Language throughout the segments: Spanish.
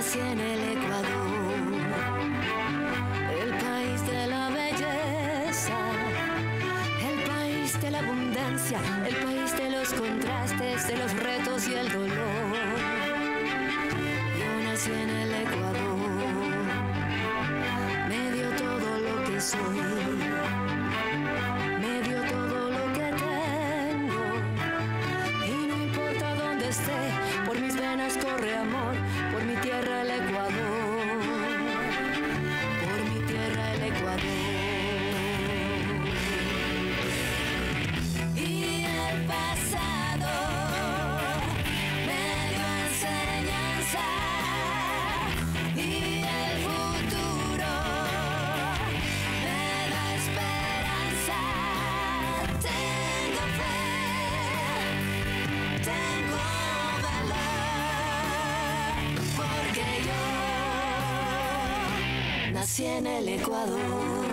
nací en el Ecuador, el país de la belleza, el país de la abundancia, el país de los contrastes, de los retos y el dolor. Yo nací en el Ecuador, me dio todo lo que soy, me dio todo lo que tengo, y no importa dónde esté, por mis venas corre amor, por mi tierra el Ecuador, por mi tierra el Ecuador. Y el pasado me dio enseñanza, y el futuro me da esperanza. Tengo fe, tengo valor, porque yo nací en el Ecuador.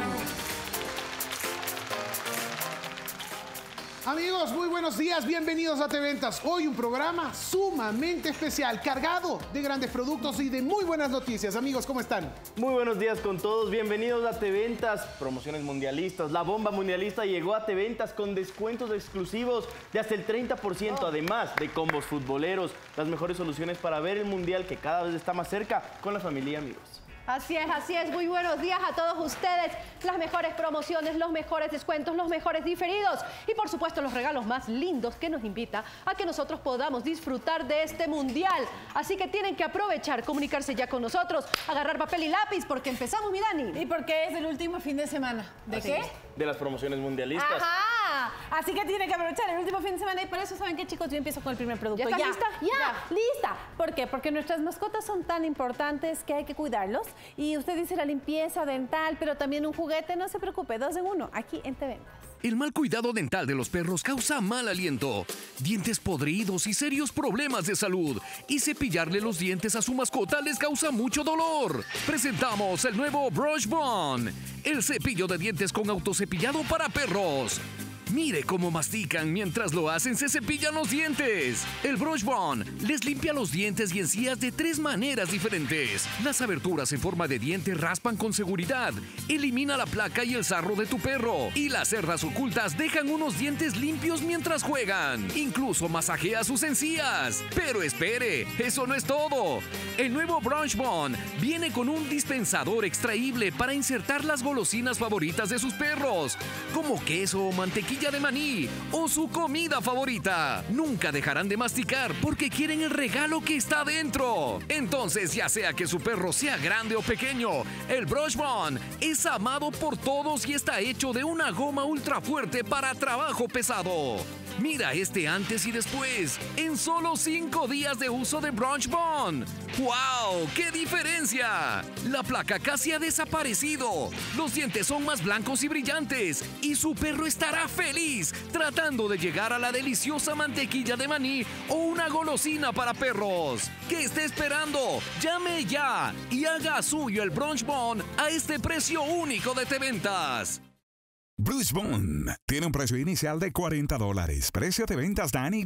Amigos, muy buenos días, bienvenidos a TVentas. Hoy un programa sumamente especial, cargado de grandes productos y de muy buenas noticias. Amigos, ¿cómo están? Muy buenos días con todos, bienvenidos a TVentas. Promociones mundialistas, la bomba mundialista llegó a TVentas con descuentos exclusivos de hasta el 30%, además de combos futboleros, las mejores soluciones para ver el mundial que cada vez está más cerca con la familia y amigos. Así es. Muy buenos días a todos ustedes. Las mejores promociones, los mejores descuentos, los mejores diferidos y, por supuesto, los regalos más lindos que nos invita a que nosotros podamos disfrutar de este mundial. Así que tienen que aprovechar, comunicarse ya con nosotros, agarrar papel y lápiz, porque empezamos, mi Dani. Y porque es el último fin de semana. ¿De qué? De las promociones mundialistas. ¡Ajá! Así que tienen que aprovechar el último fin de semana y por eso, ¿saben qué, chicos? Yo empiezo con el primer producto. ¿Ya estás lista? Ya, lista. ¿Por qué? Porque nuestras mascotas son tan importantes que hay que cuidarlos. Y usted dice la limpieza dental, pero también un juguete, no se preocupe, 2 en 1, aquí en TVentas. El mal cuidado dental de los perros causa mal aliento, dientes podridos y serios problemas de salud. Y cepillarle los dientes a su mascota les causa mucho dolor. Presentamos el nuevo Brush Bond, el cepillo de dientes con autocepillado para perros. Mire cómo mastican mientras lo hacen, se cepillan los dientes. El Brush Bond les limpia los dientes y encías de 3 maneras diferentes. Las aberturas en forma de diente raspan con seguridad, elimina la placa y el sarro de tu perro. Y las cerdas ocultas dejan unos dientes limpios mientras juegan. Incluso masajea sus encías. Pero espere, eso no es todo. El nuevo Brush Bond viene con un dispensador extraíble para insertar las golosinas favoritas de sus perros, como queso o mantequilla de maní o su comida favorita. Nunca dejarán de masticar porque quieren el regalo que está dentro. Entonces, ya sea que su perro sea grande o pequeño, el Brush Bond es amado por todos y está hecho de una goma ultra fuerte para trabajo pesado. Mira este antes y después, en solo 5 días de uso de Brush Bond. ¡Wow! ¡Qué diferencia! La placa casi ha desaparecido. Los dientes son más blancos y brillantes. Y su perro estará feliz tratando de llegar a la deliciosa mantequilla de maní o una golosina para perros. ¿Qué está esperando? Llame ya y haga suyo el Brush Bond a este precio único de TVentas. Brush Bond tiene un precio inicial de $40. Precio de ventas, Dani,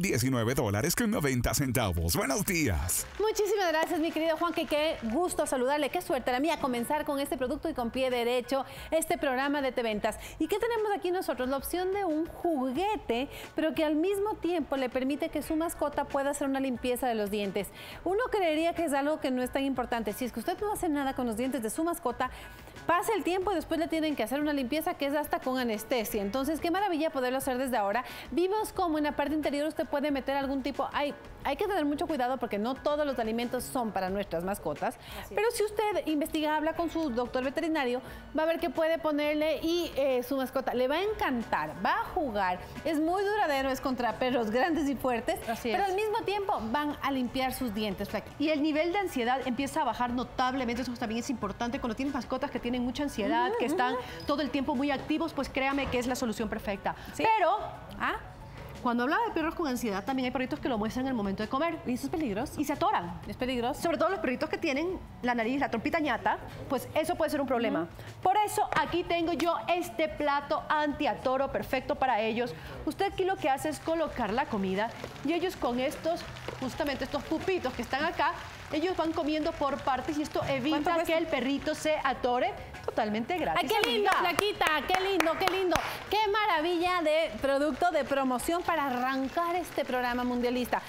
$19.90. Buenos días. Muchísimas gracias, mi querido Juan, que qué gusto saludarle, qué suerte la mía comenzar con este producto y con pie derecho este programa de TVentas. ¿Y qué tenemos aquí nosotros? La opción de un juguete, pero que al mismo tiempo le permite que su mascota pueda hacer una limpieza de los dientes. Uno creería que es algo que no es tan importante. Si es que usted no hace nada con los dientes de su mascota, pasa el tiempo y después le tienen que hacer una limpieza que es hasta con anestesia. Entonces, qué maravilla poderlo hacer desde ahora. Vimos cómo en la parte interior usted puede meter algún tipo... Hay que tener mucho cuidado porque no todos los alimentos son para nuestras mascotas. Pero si usted investiga, habla con su doctor veterinario, va a ver que puede ponerle y su mascota le va a encantar, va a jugar. Es muy duradero, es contra perros grandes y fuertes, pero al mismo tiempo van a limpiar sus dientes. Y el nivel de ansiedad empieza a bajar notablemente. Eso también es importante cuando tienes mascotas que tienen mucha ansiedad, que están todo el tiempo muy activos, pues créame que es la solución perfecta. ¿Sí? Pero, cuando hablaba de perros con ansiedad, también hay perritos que lo muestran en el momento de comer. ¿Y eso es peligroso? Y se atoran. ¿Es peligroso? Sobre todo los perritos que tienen la nariz, la trompita ñata, pues eso puede ser un problema. Por eso aquí tengo yo este plato anti-atoro perfecto para ellos. Usted aquí lo que hace es colocar la comida y ellos con estos, justamente estos pupitos que están acá, Ellos van comiendo por partes y esto evita que el perrito se atore totalmente gratis. ¡Ay, qué lindo, Flaquita! ¡Qué lindo, qué lindo! ¡Qué maravilla de producto de promoción para arrancar este programa mundialista!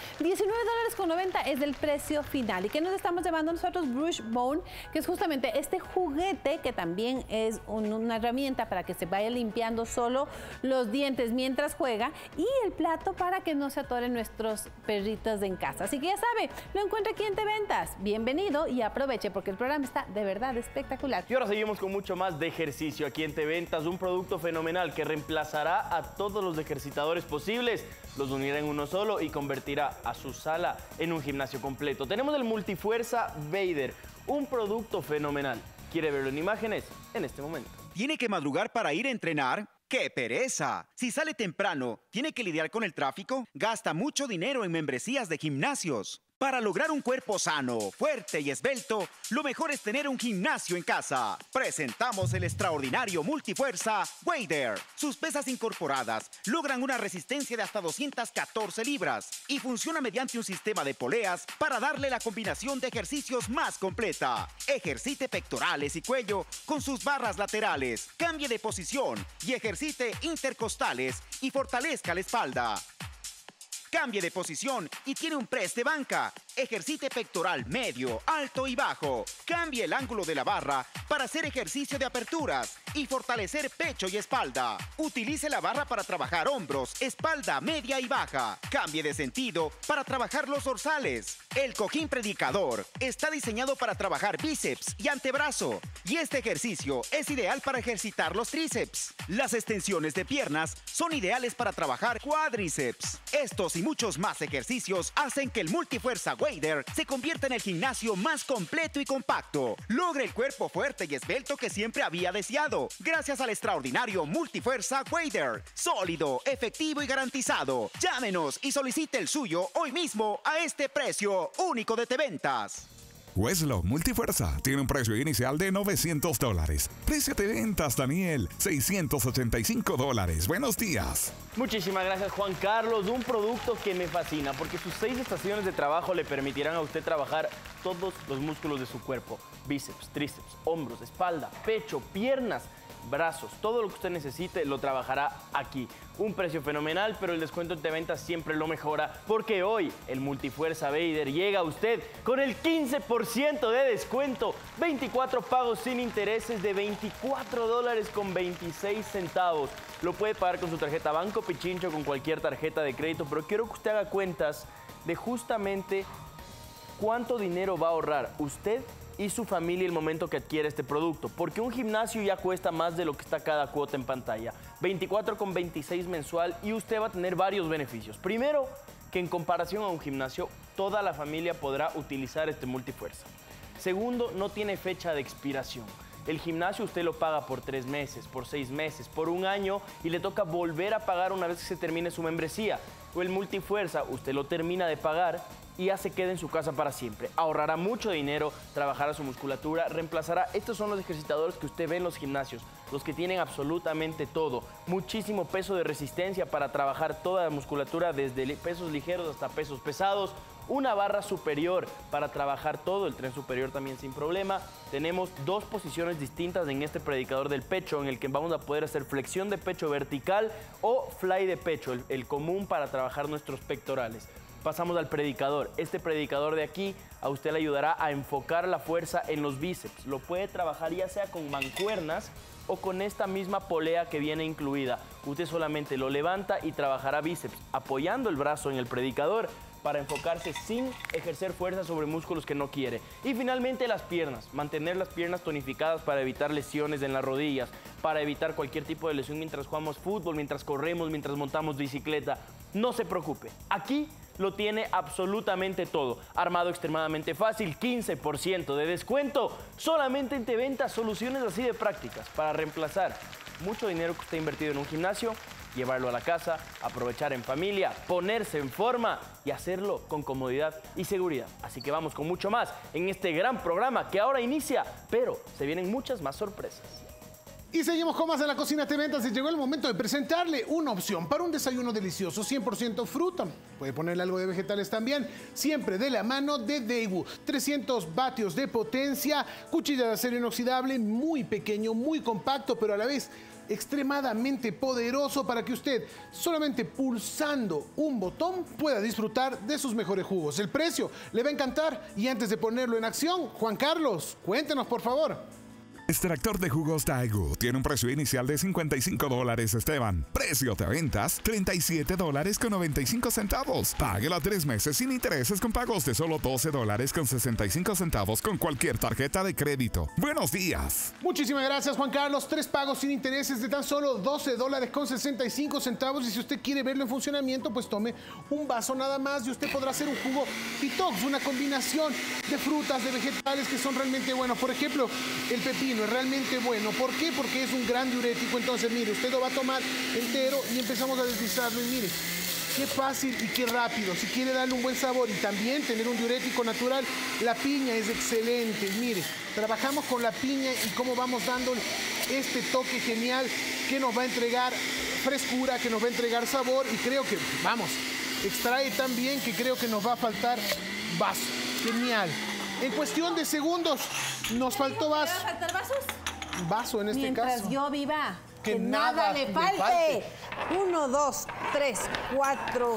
$19.90 es el precio final. ¿Y qué nos estamos llevando nosotros? Brush Bone, que es justamente este juguete que también es una herramienta para que se vaya limpiando solo los dientes mientras juega, y el plato para que no se atoren nuestros perritos en casa. Así que ya sabe, lo encuentra aquí en TVentas. Bienvenido y aproveche porque el programa está de verdad espectacular. Y ahora seguimos con mucho más de ejercicio aquí en TVentas, un producto fenomenal que reemplazará a todos los ejercitadores posibles, los unirá en uno solo y convertirá a su sala en un gimnasio completo. Tenemos el Multifuerza Vader, un producto fenomenal. ¿Quiere verlo en imágenes? En este momento. ¿Tiene que madrugar para ir a entrenar? ¡Qué pereza! Si sale temprano, ¿tiene que lidiar con el tráfico? Gasta mucho dinero en membresías de gimnasios. Para lograr un cuerpo sano, fuerte y esbelto, lo mejor es tener un gimnasio en casa. Presentamos el extraordinario Multifuerza Vader. Sus pesas incorporadas logran una resistencia de hasta 214 libras y funciona mediante un sistema de poleas para darle la combinación de ejercicios más completa. Ejercite pectorales y cuello con sus barras laterales, cambie de posición y ejercite intercostales y fortalezca la espalda. Cambie de posición y tiene un press de banca. Ejercite pectoral medio, alto y bajo. Cambie el ángulo de la barra para hacer ejercicio de aperturas y fortalecer pecho y espalda. Utilice la barra para trabajar hombros, espalda media y baja. Cambie de sentido para trabajar los dorsales. El cojín predicador está diseñado para trabajar bíceps y antebrazo. Y este ejercicio es ideal para ejercitar los tríceps. Las extensiones de piernas son ideales para trabajar cuádriceps. Estos y muchos más ejercicios hacen que el Multifuerza Vader se convierta en el gimnasio más completo y compacto. Logre el cuerpo fuerte y esbelto que siempre había deseado, gracias al extraordinario Multifuerza Vader. Sólido, efectivo y garantizado. Llámenos y solicite el suyo hoy mismo a este precio único de TVentas. Weslo Multifuerza tiene un precio inicial de $900. Precio de ventas, Daniel, $685. Buenos días. Muchísimas gracias, Juan Carlos. Un producto que me fascina porque sus 6 estaciones de trabajo le permitirán a usted trabajar todos los músculos de su cuerpo. Bíceps, tríceps, hombros, espalda, pecho, piernas, brazos. Todo lo que usted necesite lo trabajará aquí. Un precio fenomenal, pero el descuento en TVentas siempre lo mejora porque hoy el Multifuerza Vader llega a usted con el 15% de descuento. 24 pagos sin intereses de $24.26. Lo puede pagar con su tarjeta Banco Pichincho, con cualquier tarjeta de crédito, pero quiero que usted haga cuentas de justamente cuánto dinero va a ahorrar usted y su familia el momento que adquiere este producto, porque un gimnasio ya cuesta más de lo que está cada cuota en pantalla. 24,26 mensual y usted va a tener varios beneficios. Primero, que en comparación a un gimnasio, toda la familia podrá utilizar este Multifuerza. Segundo, no tiene fecha de expiración. El gimnasio usted lo paga por 3 meses, por 6 meses, por 1 año y le toca volver a pagar una vez que se termine su membresía. O el Multifuerza, usted lo termina de pagar y ya se queda en su casa para siempre. Ahorrará mucho dinero, trabajará su musculatura, reemplazará. Estos son los ejercitadores que usted ve en los gimnasios, los que tienen absolutamente todo. Muchísimo peso de resistencia para trabajar toda la musculatura, desde pesos ligeros hasta pesos pesados. Una barra superior para trabajar todo, el tren superior también sin problema. Tenemos 2 posiciones distintas en este predicador del pecho, en el que vamos a poder hacer flexión de pecho vertical o fly de pecho, el común para trabajar nuestros pectorales. Pasamos al predicador. Este predicador de aquí a usted le ayudará a enfocar la fuerza en los bíceps. Lo puede trabajar ya sea con mancuernas o con esta misma polea que viene incluida. Usted solamente lo levanta y trabajará bíceps, apoyando el brazo en el predicador para enfocarse sin ejercer fuerza sobre músculos que no quiere. Y finalmente las piernas, mantener las piernas tonificadas para evitar lesiones en las rodillas, para evitar cualquier tipo de lesión mientras jugamos fútbol, mientras corremos, mientras montamos bicicleta. No se preocupe, aquí lo tiene absolutamente todo. Armado extremadamente fácil, 15% de descuento. Solamente en TVentas, soluciones así de prácticas para reemplazar mucho dinero que usted ha invertido en un gimnasio, llevarlo a la casa, aprovechar en familia, ponerse en forma y hacerlo con comodidad y seguridad. Así que vamos con mucho más en este gran programa que ahora inicia, pero se vienen muchas más sorpresas. Y seguimos con más en la cocina Teventas y llegó el momento de presentarle una opción para un desayuno delicioso, 100% fruta. Puede ponerle algo de vegetales también, siempre de la mano de Daewoo. 300 vatios de potencia, cuchilla de acero inoxidable, muy pequeño, muy compacto, pero a la vez extremadamente poderoso para que usted, solamente pulsando un botón, pueda disfrutar de sus mejores jugos. El precio le va a encantar y antes de ponerlo en acción, Juan Carlos, cuéntenos por favor. Extractor de jugos Daewoo tiene un precio inicial de $55, Esteban. Precio de ventas, $37.95. Páguelo a 3 meses sin intereses con pagos de solo $12.65 con cualquier tarjeta de crédito. ¡Buenos días! Muchísimas gracias, Juan Carlos. 3 pagos sin intereses de tan solo $12.65. Y si usted quiere verlo en funcionamiento, pues tome un vaso nada más y usted podrá hacer un jugo detox, una combinación de frutas, de vegetales que son realmente buenos. Por ejemplo, el pepino es realmente bueno. ¿Por qué? Porque es un gran diurético. Entonces, mire, usted lo va a tomar entero y empezamos a deslizarlo. Y mire, qué fácil y qué rápido. Si quiere darle un buen sabor y también tener un diurético natural, la piña es excelente. Mire, trabajamos con la piña y cómo vamos dando este toque genial que nos va a entregar frescura, que nos va a entregar sabor y creo que, vamos, extrae tan bien que creo que nos va a faltar vaso. Genial. En cuestión de segundos, nos faltó vaso. ¿Me va a faltar vasos? Vaso en este Mientras caso. yo viva. Que Que nada le falte. 1, 2, 3, 4,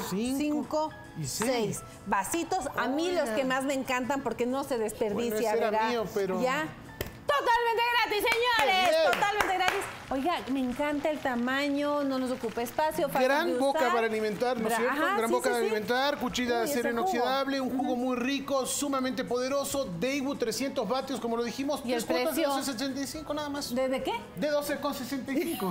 5 y 6 vasitos. A mí los que más me encantan porque no se desperdicia, Bueno, ese era ¿verdad? mío, pero- Ya. Totalmente gratis, señores. Bien. Totalmente gratis. Oiga, me encanta el tamaño, no nos ocupa espacio. fácil Gran de boca usar. para alimentar, ¿no es cierto? Ajá, Gran sí, boca sí, de sí. alimentar, cuchilla de Uy, acero ese jugo. inoxidable, un jugo muy rico, sumamente poderoso. Daewoo 300 vatios, como lo dijimos. ¿Y el 3 cuotas de precio? 12.65 nada más. ¿De qué? De 12,65.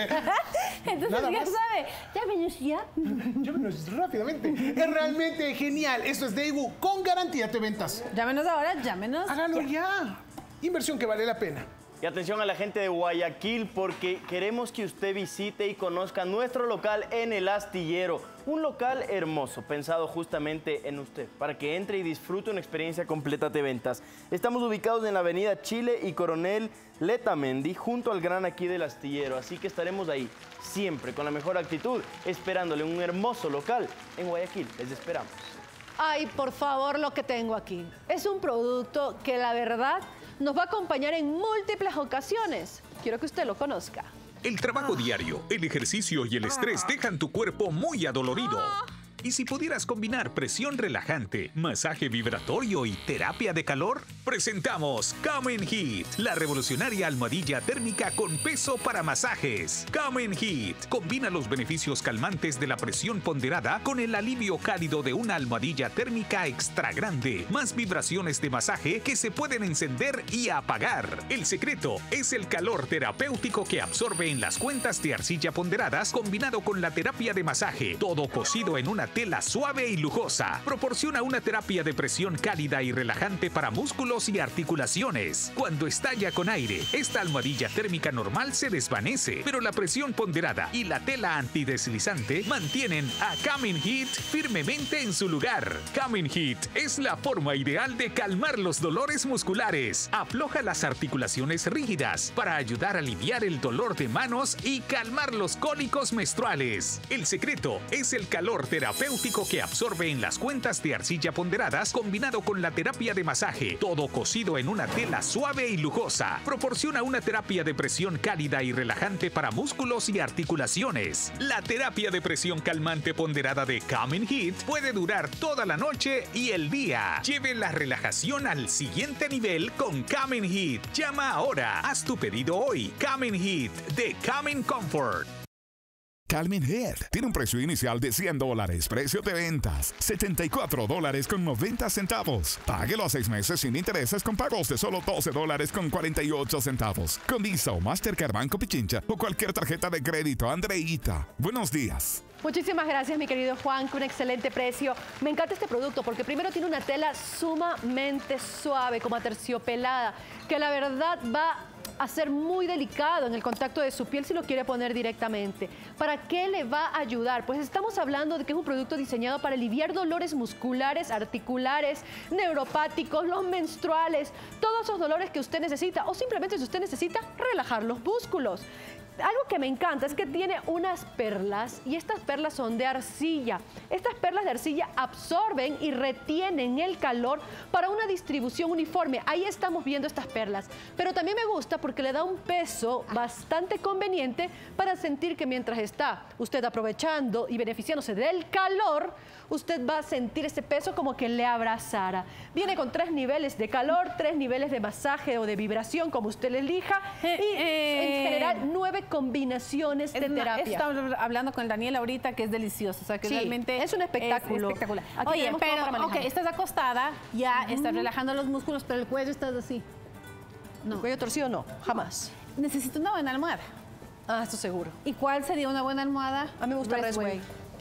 Entonces Nada ya más. sabe, llámenos ya. Llámenos rápidamente. Es realmente genial. Esto es Daewoo con garantía de ventas. Llámenos ahora, llámenos. Hágalo ya. Inversión que vale la pena. Y atención a la gente de Guayaquil porque queremos que usted visite y conozca nuestro local en El Astillero. Un local hermoso, pensado justamente en usted, para que entre y disfrute una experiencia completa de ventas. Estamos ubicados en la avenida Chile y Coronel Letamendi, junto al Gran Aquí del Astillero. Así que estaremos ahí, siempre con la mejor actitud, esperándole un hermoso local en Guayaquil. Les esperamos. Ay, por favor, lo que tengo aquí. Es un producto que la verdad nos va a acompañar en múltiples ocasiones. Quiero que usted lo conozca. El trabajo diario, el ejercicio y el estrés dejan tu cuerpo muy adolorido. ¿Y si pudieras combinar presión relajante, masaje vibratorio y terapia de calor? Presentamos Come In Heat, la revolucionaria almohadilla térmica con peso para masajes. Come In Heat combina los beneficios calmantes de la presión ponderada con el alivio cálido de una almohadilla térmica extra grande, más vibraciones de masaje que se pueden encender y apagar. El secreto es el calor terapéutico que absorbe en las cuentas de arcilla ponderadas combinado con la terapia de masaje, todo cosido en una tela suave y lujosa. Proporciona una terapia de presión cálida y relajante para músculos y articulaciones. Cuando estalla con aire, esta almohadilla térmica normal se desvanece, pero la presión ponderada y la tela antideslizante mantienen a Come In Heat firmemente en su lugar. Come In Heat es la forma ideal de calmar los dolores musculares. Afloja las articulaciones rígidas para ayudar a aliviar el dolor de manos y calmar los cólicos menstruales. El secreto es el calor terapéutico que absorbe en las cuentas de arcilla ponderadas combinado con la terapia de masaje, todo cosido en una tela suave y lujosa. Proporciona una terapia de presión cálida y relajante para músculos y articulaciones. La terapia de presión calmante ponderada de Come In Heat puede durar toda la noche y el día. Lleve la relajación al siguiente nivel con Come In Heat. Llama ahora. Haz tu pedido hoy. Come In Heat de Come In Comfort. Come In Heat tiene un precio inicial de $100. Precio de ventas, $74.90. Páguelo a 6 meses sin intereses con pagos de solo $12.48. Con Visa o Mastercard Banco Pichincha o cualquier tarjeta de crédito. Andreita, buenos días. Muchísimas gracias, mi querido Juan, con un excelente precio. Me encanta este producto porque primero tiene una tela sumamente suave, como aterciopelada, que la verdad va a ser muy delicado en el contacto de su piel si lo quiere poner directamente. ¿Para qué le va a ayudar? Pues estamos hablando de que es un producto diseñado para aliviar dolores musculares, articulares, neuropáticos, los menstruales, todos esos dolores que usted necesita o simplemente si usted necesita relajar los músculos. Algo que me encanta es que tiene unas perlas y estas perlas son de arcilla. Estas perlas de arcilla absorben y retienen el calor para una distribución uniforme. Ahí estamos viendo estas perlas. Pero también me gusta porque le da un peso bastante conveniente para sentir que mientras está usted aprovechando y beneficiándose del calor, usted va a sentir ese peso como que le abrazara. Viene con 3 niveles de calor, 3 niveles de masaje o de vibración, como usted le elija. Y en general 9 combinaciones de terapia. Estamos hablando con Daniel ahorita, que es delicioso. O sea, que sí, realmente es un espectáculo. Es espectacular. Aquí oye, pero, okay, estás acostada, ya estás relajando los músculos, pero el cuello estás así. No. ¿El cuello torcido? No, jamás. Necesito una buena almohada. Ah, esto seguro. ¿Y cuál sería una buena almohada? A mí me gusta Restway.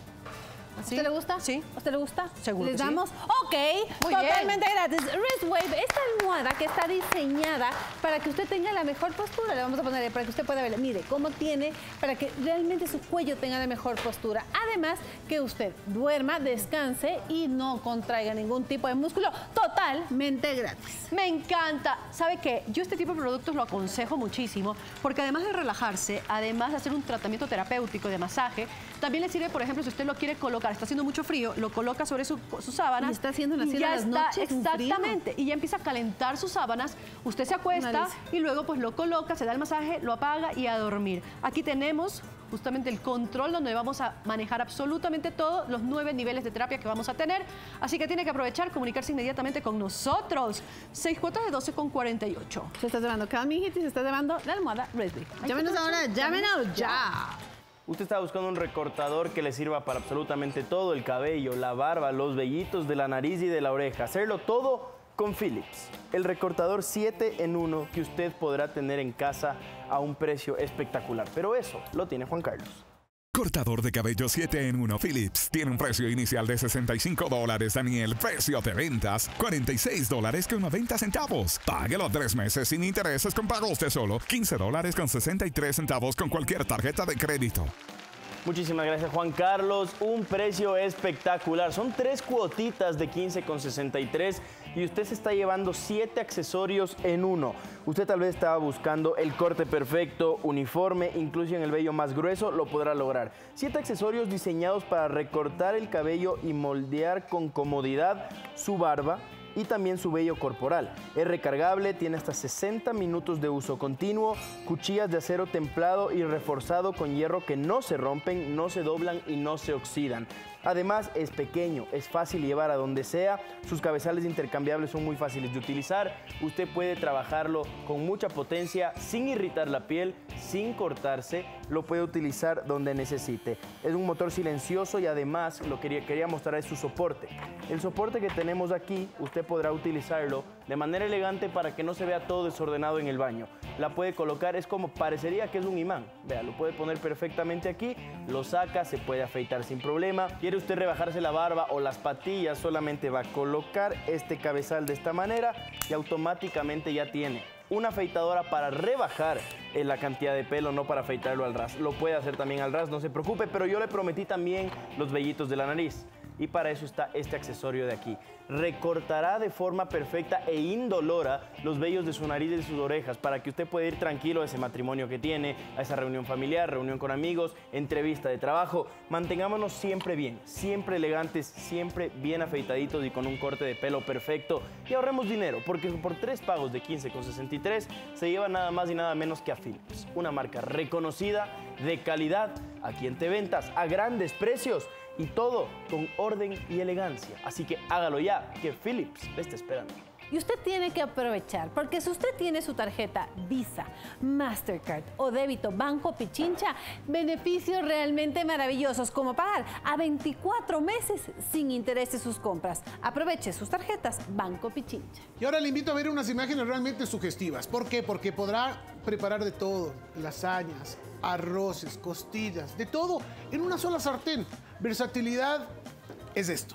¿A usted le gusta? Sí. ¿A usted le gusta? Seguro. ¿Les damos? Sí. Ok, muy totalmente bien. gratis. Restwave, esta almohada que está diseñada para que usted tenga la mejor postura. Le vamos a poner para que usted pueda ver. Mire cómo tiene, para que realmente su cuello tenga la mejor postura. Además, que usted duerma, descanse y no contraiga ningún tipo de músculo. Totalmente gratis. Me encanta. ¿Sabe qué? Yo este tipo de productos lo aconsejo muchísimo porque además de relajarse, además de hacer un tratamiento terapéutico de masaje, también le sirve, por ejemplo, si usted lo quiere colocar, está haciendo mucho frío, lo coloca sobre sus sábanas. Y está haciendo la cena las noches. Exactamente. Y ya empieza a calentar sus sábanas. Usted se acuesta y luego pues lo coloca, se da el masaje, lo apaga y a dormir. Aquí tenemos justamente el control donde vamos a manejar absolutamente todos los 9 niveles de terapia que vamos a tener. Así que tiene que aprovechar, comunicarse inmediatamente con nosotros. 6 cuotas de 12,48. Se está llevando cada mijito y se está llevando la almohada Restwave. Llámenos ahora, llámenos ya. Usted está buscando un recortador que le sirva para absolutamente todo, el cabello, la barba, los vellitos de la nariz y de la oreja. Hacerlo todo con Philips. El recortador 7 en 1 que usted podrá tener en casa a un precio espectacular. Pero eso lo tiene Juan Carlos. Cortador de cabello 7 en 1 Philips. Tiene un precio inicial de $65, Daniel. Precio de ventas, $46,90. Páguelo 3 meses sin intereses con pagos de solo $15,63 con cualquier tarjeta de crédito. Muchísimas gracias, Juan Carlos. Un precio espectacular. Son 3 cuotitas de $15,63 y usted se está llevando 7 accesorios en 1. Usted tal vez estaba buscando el corte perfecto, uniforme, incluso en el vello más grueso, lo podrá lograr. 7 accesorios diseñados para recortar el cabello y moldear con comodidad su barba y también su vello corporal. Es recargable, tiene hasta 60 minutos de uso continuo, cuchillas de acero templado y reforzado con hierro que no se rompen, no se doblan y no se oxidan. Además, es pequeño, es fácil llevar a donde sea, sus cabezales intercambiables son muy fáciles de utilizar, usted puede trabajarlo con mucha potencia, sin irritar la piel, sin cortarse, lo puede utilizar donde necesite. Es un motor silencioso y además lo que quería mostrar es su soporte. El soporte que tenemos aquí, usted podrá utilizarlo de manera elegante para que no se vea todo desordenado en el baño. La puede colocar, es como parecería que es un imán. Vea, lo puede poner perfectamente aquí, lo saca, se puede afeitar sin problema. ¿Quiere usted rebajarse la barba o las patillas? Solamente va a colocar este cabezal de esta manera y automáticamente ya tiene una afeitadora para rebajar la cantidad de pelo, no para afeitarlo al ras. Lo puede hacer también al ras, no se preocupe, pero yo le prometí también los vellitos de la nariz. Y para eso está este accesorio de aquí. Recortará de forma perfecta e indolora los vellos de su nariz y de sus orejas para que usted pueda ir tranquilo a ese matrimonio que tiene, a esa reunión familiar, reunión con amigos, entrevista de trabajo. Mantengámonos siempre bien, siempre elegantes, siempre bien afeitaditos y con un corte de pelo perfecto. Y ahorremos dinero, porque por 3 pagos de $15,63 se lleva nada más y nada menos que a Philips. Una marca reconocida, de calidad, aquí en Teventas, a grandes precios. Y todo con orden y elegancia. Así que hágalo ya, que Philips le está esperando. Y usted tiene que aprovechar, porque si usted tiene su tarjeta Visa, Mastercard o débito Banco Pichincha, beneficios realmente maravillosos, como pagar a 24 meses sin intereses sus compras. Aproveche sus tarjetas Banco Pichincha. Y ahora le invito a ver unas imágenes realmente sugestivas. ¿Por qué? Porque podrá preparar de todo, lasañas, arroces, costillas, de todo en una sola sartén. Versatilidad es esto.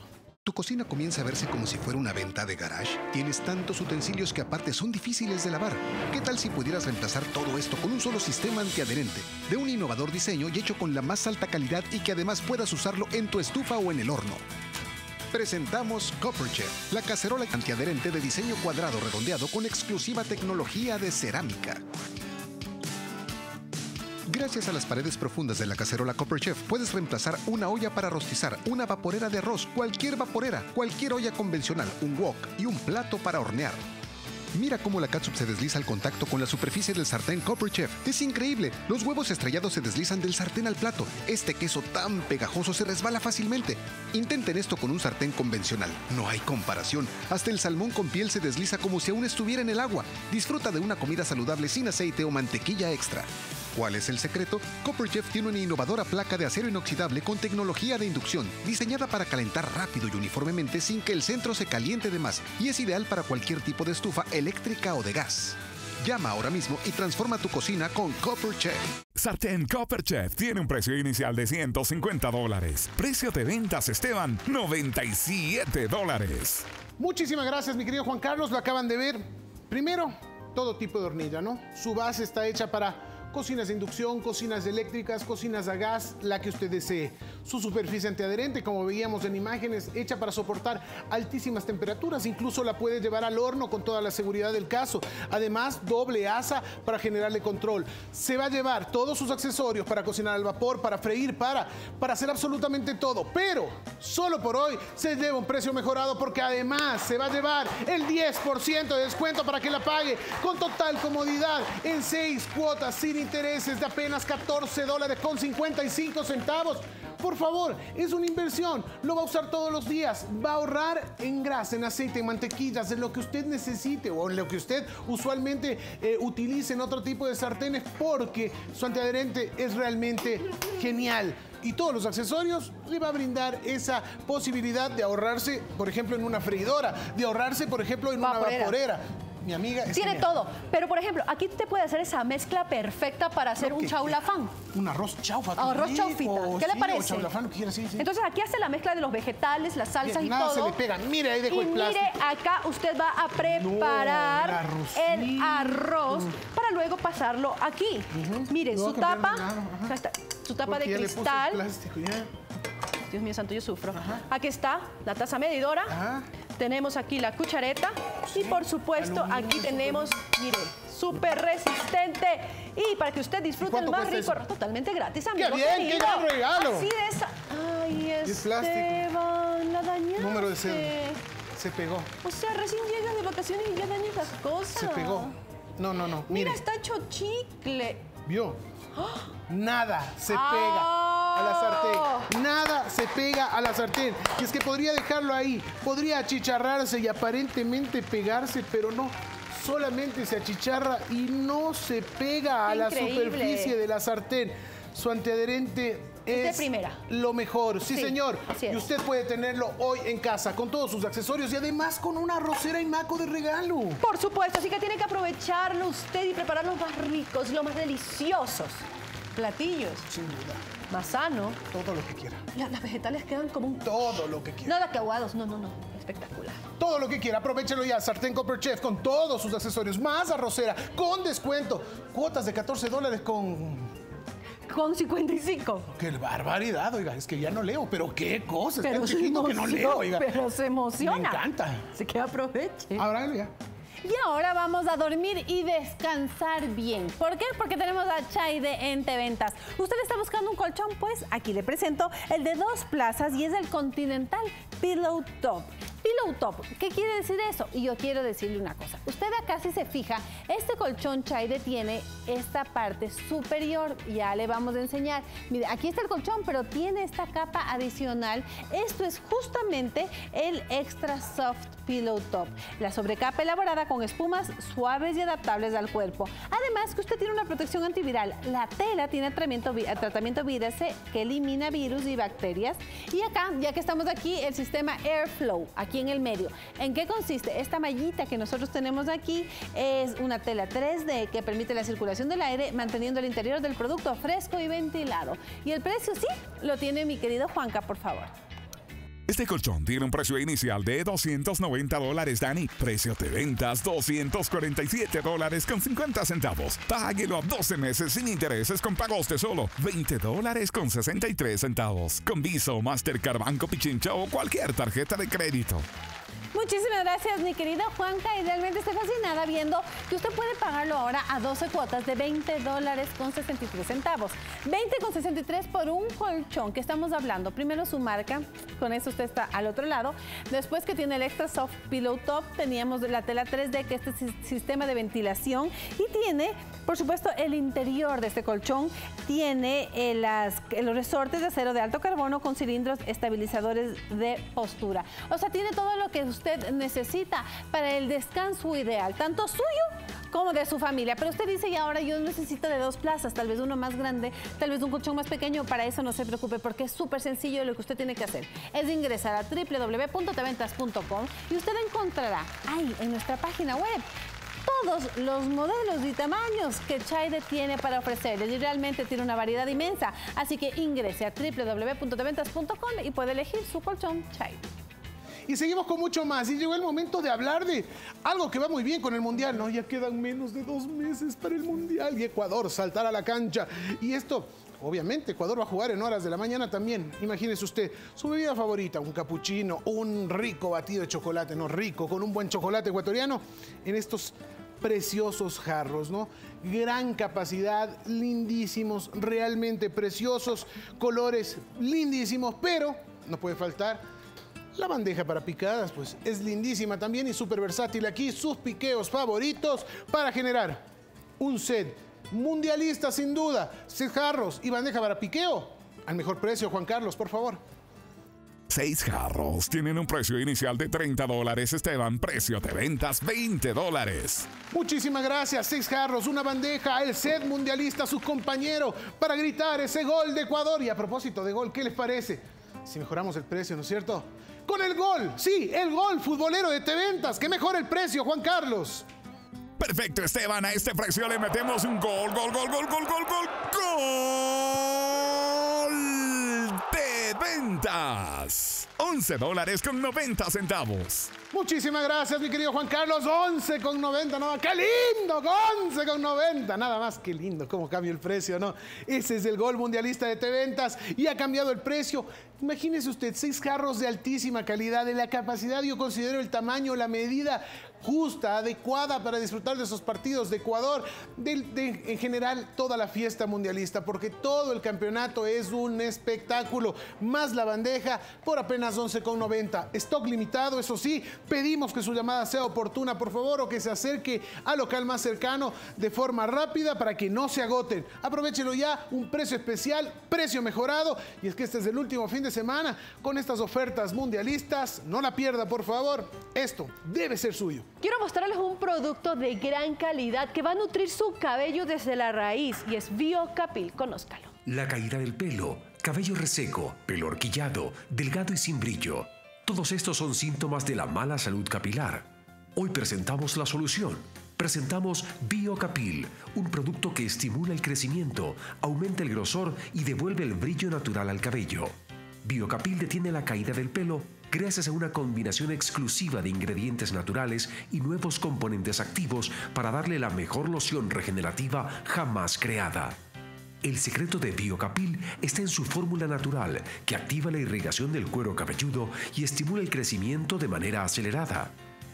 ¿Tu cocina comienza a verse como si fuera una venta de garage? ¿Tienes tantos utensilios que aparte son difíciles de lavar? ¿Qué tal si pudieras reemplazar todo esto con un solo sistema antiadherente, de un innovador diseño y hecho con la más alta calidad y que además puedas usarlo en tu estufa o en el horno? Presentamos Copper Chef, la cacerola antiadherente de diseño cuadrado redondeado con exclusiva tecnología de cerámica. Gracias a las paredes profundas de la cacerola Copper Chef, puedes reemplazar una olla para rostizar, una vaporera de arroz, cualquier vaporera, cualquier olla convencional, un wok y un plato para hornear. Mira cómo la catsup se desliza al contacto con la superficie del sartén Copper Chef. ¡Es increíble! Los huevos estrellados se deslizan del sartén al plato. Este queso tan pegajoso se resbala fácilmente. Intenten esto con un sartén convencional. No hay comparación. Hasta el salmón con piel se desliza como si aún estuviera en el agua. Disfruta de una comida saludable sin aceite o mantequilla extra. ¿Cuál es el secreto? Copper Chef tiene una innovadora placa de acero inoxidable con tecnología de inducción, diseñada para calentar rápido y uniformemente sin que el centro se caliente de más, y es ideal para cualquier tipo de estufa eléctrica o de gas. Llama ahora mismo y transforma tu cocina con Copper Chef. Sartén Copper Chef tiene un precio inicial de $150. Precio de ventas, Esteban, $97. Muchísimas gracias, mi querido Juan Carlos. Lo acaban de ver. Primero, todo tipo de hornilla, ¿no? Su base está hecha para cocinas de inducción, cocinas eléctricas, cocinas a gas, la que usted desee. Su superficie antiadherente, como veíamos en imágenes, hecha para soportar altísimas temperaturas. Incluso la puede llevar al horno con toda la seguridad del caso. Además, doble asa para generarle control. Se va a llevar todos sus accesorios para cocinar al vapor, para freír, para hacer absolutamente todo. Pero solo por hoy se lleva un precio mejorado porque además se va a llevar el 10% de descuento para que la pague con total comodidad en 6 cuotas sin intereses de apenas $14.55. Por favor, es una inversión. Lo va a usar todos los días. Va a ahorrar en grasa, en aceite, en mantequillas, en lo que usted necesite o en lo que usted usualmente utilice en otro tipo de sartenes, porque su antiadherente es realmente genial. Y todos los accesorios le va a brindar esa posibilidad de ahorrarse, por ejemplo, en una freidora, de ahorrarse, por ejemplo, en una vaporera. Mi amiga es tiene genial. todo, pero por ejemplo, aquí te puede hacer esa mezcla perfecta para hacer un chaulafán. Un arroz chaufa. Arroz chaufita, ¿qué le parece? O chaulafán, lo que quiera, sí. Entonces aquí hace la mezcla de los vegetales, las salsas y nada todo. se le pega. Mire, ahí dejo el plástico. Mire, acá usted va a preparar el arroz para luego pasarlo aquí. Mire, su tapa, su tapa de cristal. Dios mío santo, yo sufro. Aquí está la taza medidora. Tenemos aquí la cuchareta y por supuesto aquí tenemos, mire, súper resistente y para que usted disfrute el más rico, totalmente gratis, amigo. ¡Qué bien! ¡Qué gran regalo! Así de esa. Ay, Esteban, la dañaste. Número de cero. Se pegó. O sea, recién llegas de vacaciones y ya dañas las cosas. Se pegó. No. Mira, está hecho chicle. ¿Vio? Nada se pega a la sartén. Nada se pega a la sartén. Y es que podría dejarlo ahí, podría achicharrarse y aparentemente pegarse, pero no. Solamente se achicharra y no se pega a la superficie de la sartén. Su antiadherente es primera. Lo mejor. Sí, señor. Y usted puede tenerlo hoy en casa con todos sus accesorios y además con una arrocera Imaco de regalo. Por supuesto, así que tiene que aprovecharlo usted y preparar los más ricos, los más deliciosos platillos. Sin duda. Más sano. Todo lo que quiera. Las vegetales quedan como un... Todo lo que quiera. Nada que aguados. No. Espectacular. Todo lo que quiera. Aprovechelo ya. Sartén Copper Chef con todos sus accesorios. Más arrocera. Con descuento. Cuotas de $14 con 55. ¡Qué barbaridad! Oiga, es que ya no leo. Pero qué cosa. Pero es tan chiquito que no leo, oiga. Pero se emociona. Me encanta. Así que aproveche. Ahora ya. Y ahora vamos a dormir y descansar bien. ¿Por qué? Porque tenemos a Chaide en Teventas. ¿Usted está buscando un colchón? Pues aquí le presento el de 2 plazas y es el Continental Pillow Top. Pillow Top, ¿qué quiere decir eso? Y yo quiero decirle una cosa. Usted acá si se fija, este colchón Chaide tiene esta parte superior. Ya le vamos a enseñar. Mire, aquí está el colchón, pero tiene esta capa adicional. Esto es justamente el Extra Soft Pillow Top. La sobrecapa elaborada con espumas suaves y adaptables al cuerpo. Además que usted tiene una protección antiviral. La tela tiene tratamiento Virace que elimina virus y bacterias. Y acá, ya que estamos aquí, el sistema Airflow, aquí en el medio. ¿En qué consiste? Esta mallita que nosotros tenemos aquí es una tela 3D que permite la circulación del aire, manteniendo el interior del producto fresco y ventilado. Y el precio, sí, lo tiene mi querido Juanca, por favor. Este colchón tiene un precio inicial de $290, Dani. Precio de ventas $247.50. Páguelo a 12 meses sin intereses con pagos de solo $20.63. Con Visa, Mastercard, Banco Pichincha o cualquier tarjeta de crédito. Muchísimas gracias, mi querida Juanca. Y realmente estoy fascinada viendo que usted puede pagarlo ahora a 12 cuotas de $20.63. 20.63 por un colchón que estamos hablando. Primero su marca, con eso usted está al otro lado. Después que tiene el Extra Soft Pillow Top, teníamos la tela 3D, que es este sistema de ventilación. Y tiene, por supuesto, el interior de este colchón. Tiene los resortes de acero de alto carbono con cilindros estabilizadores de postura. O sea, tiene todo lo que usted necesita para el descanso ideal, tanto suyo como de su familia. Pero usted dice, y ahora yo necesito de 2 plazas, tal vez uno más grande, tal vez un colchón más pequeño. Para eso no se preocupe, porque es súper sencillo. Lo que usted tiene que hacer es ingresar a www.teventas.com y usted encontrará ahí en nuestra página web todos los modelos y tamaños que Chaide tiene para ofrecerles, y realmente tiene una variedad inmensa. Así que ingrese a www.teventas.com y puede elegir su colchón Chaide. Y seguimos con mucho más. Y llegó el momento de hablar de algo que va muy bien con el Mundial, ¿no? Ya quedan menos de 2 meses para el Mundial y Ecuador saltará a la cancha. Y esto, obviamente, Ecuador va a jugar en horas de la mañana también. Imagínese usted, su bebida favorita, un capuchino, un rico batido de chocolate, no rico, con un buen chocolate ecuatoriano, en estos preciosos jarros, ¿no? Gran capacidad, lindísimos, realmente preciosos, colores lindísimos, pero no puede faltar la bandeja para picadas, pues es lindísima también y súper versátil. Aquí sus piqueos favoritos para generar un set mundialista sin duda. 6 jarros y bandeja para piqueo al mejor precio. Juan Carlos, por favor. 6 jarros tienen un precio inicial de $30, Esteban. Precio de ventas $20. Muchísimas gracias. 6 jarros, una bandeja, el set mundialista, su compañero para gritar ese gol de Ecuador. Y a propósito de gol, ¿qué les parece si mejoramos el precio, no es cierto? Con el gol, sí, el gol futbolero de Teventas, que mejora el precio, Juan Carlos. Perfecto, Esteban, a este precio le metemos un gol de ventas. $11.90. Muchísimas gracias, mi querido Juan Carlos. 11,90, ¿no? ¡Qué lindo! 11,90. Nada más que lindo, cómo cambia el precio, ¿no? Ese es el gol mundialista de Teventas y ha cambiado el precio. Imagínese usted, 6 jarros de altísima calidad, de la capacidad, yo considero el tamaño, la medida justa, adecuada para disfrutar de esos partidos de Ecuador, en general toda la fiesta mundialista, porque todo el campeonato es un espectáculo, más la bandeja por apenas 11,90. Stock limitado, eso sí, pedimos que su llamada sea oportuna, por favor, o que se acerque al local más cercano de forma rápida para que no se agoten. Aprovechelo ya, un precio especial, precio mejorado, y es que este es el último fin de semana con estas ofertas mundialistas. No la pierda, por favor. Esto debe ser suyo. Quiero mostrarles un producto de gran calidad que va a nutrir su cabello desde la raíz y es Biocapil. Conózcalo. La caída del pelo, cabello reseco, pelo horquillado, delgado y sin brillo. Todos estos son síntomas de la mala salud capilar. Hoy presentamos la solución. Presentamos Biocapil, un producto que estimula el crecimiento, aumenta el grosor y devuelve el brillo natural al cabello. Biocapil detiene la caída del pelo gracias a una combinación exclusiva de ingredientes naturales y nuevos componentes activos para darle la mejor loción regenerativa jamás creada. El secreto de Biocapil está en su fórmula natural, que activa la irrigación del cuero cabelludo y estimula el crecimiento de manera acelerada.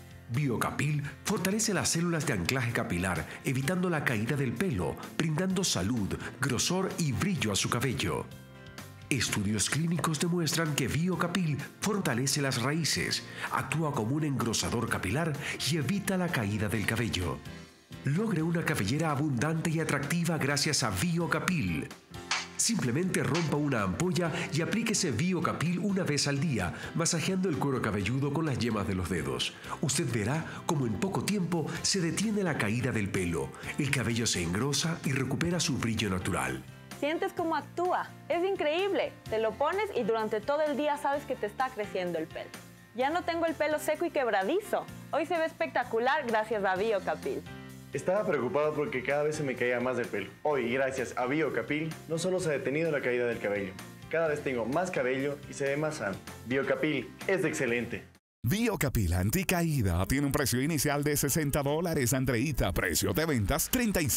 Biocapil fortalece las células de anclaje capilar, evitando la caída del pelo, brindando salud, grosor y brillo a su cabello. Estudios clínicos demuestran que Biocapil fortalece las raíces, actúa como un engrosador capilar y evita la caída del cabello. Logre una cabellera abundante y atractiva gracias a Biocapil. Simplemente rompa una ampolla y aplíquese Biocapil una vez al día, masajeando el cuero cabelludo con las yemas de los dedos. Usted verá cómo en poco tiempo se detiene la caída del pelo, el cabello se engrosa y recupera su brillo natural. Sientes cómo actúa. Es increíble. Te lo pones y durante todo el día sabes que te está creciendo el pelo. Ya no tengo el pelo seco y quebradizo. Hoy se ve espectacular gracias a Biocapil. Estaba preocupado porque cada vez se me caía más el pelo. Hoy, gracias a Biocapil, no solo se ha detenido la caída del cabello, Cada vez tengo más cabello y se ve más sano. Biocapil es excelente. Biocapil anticaída tiene un precio inicial de $60, Andreita. Precio de ventas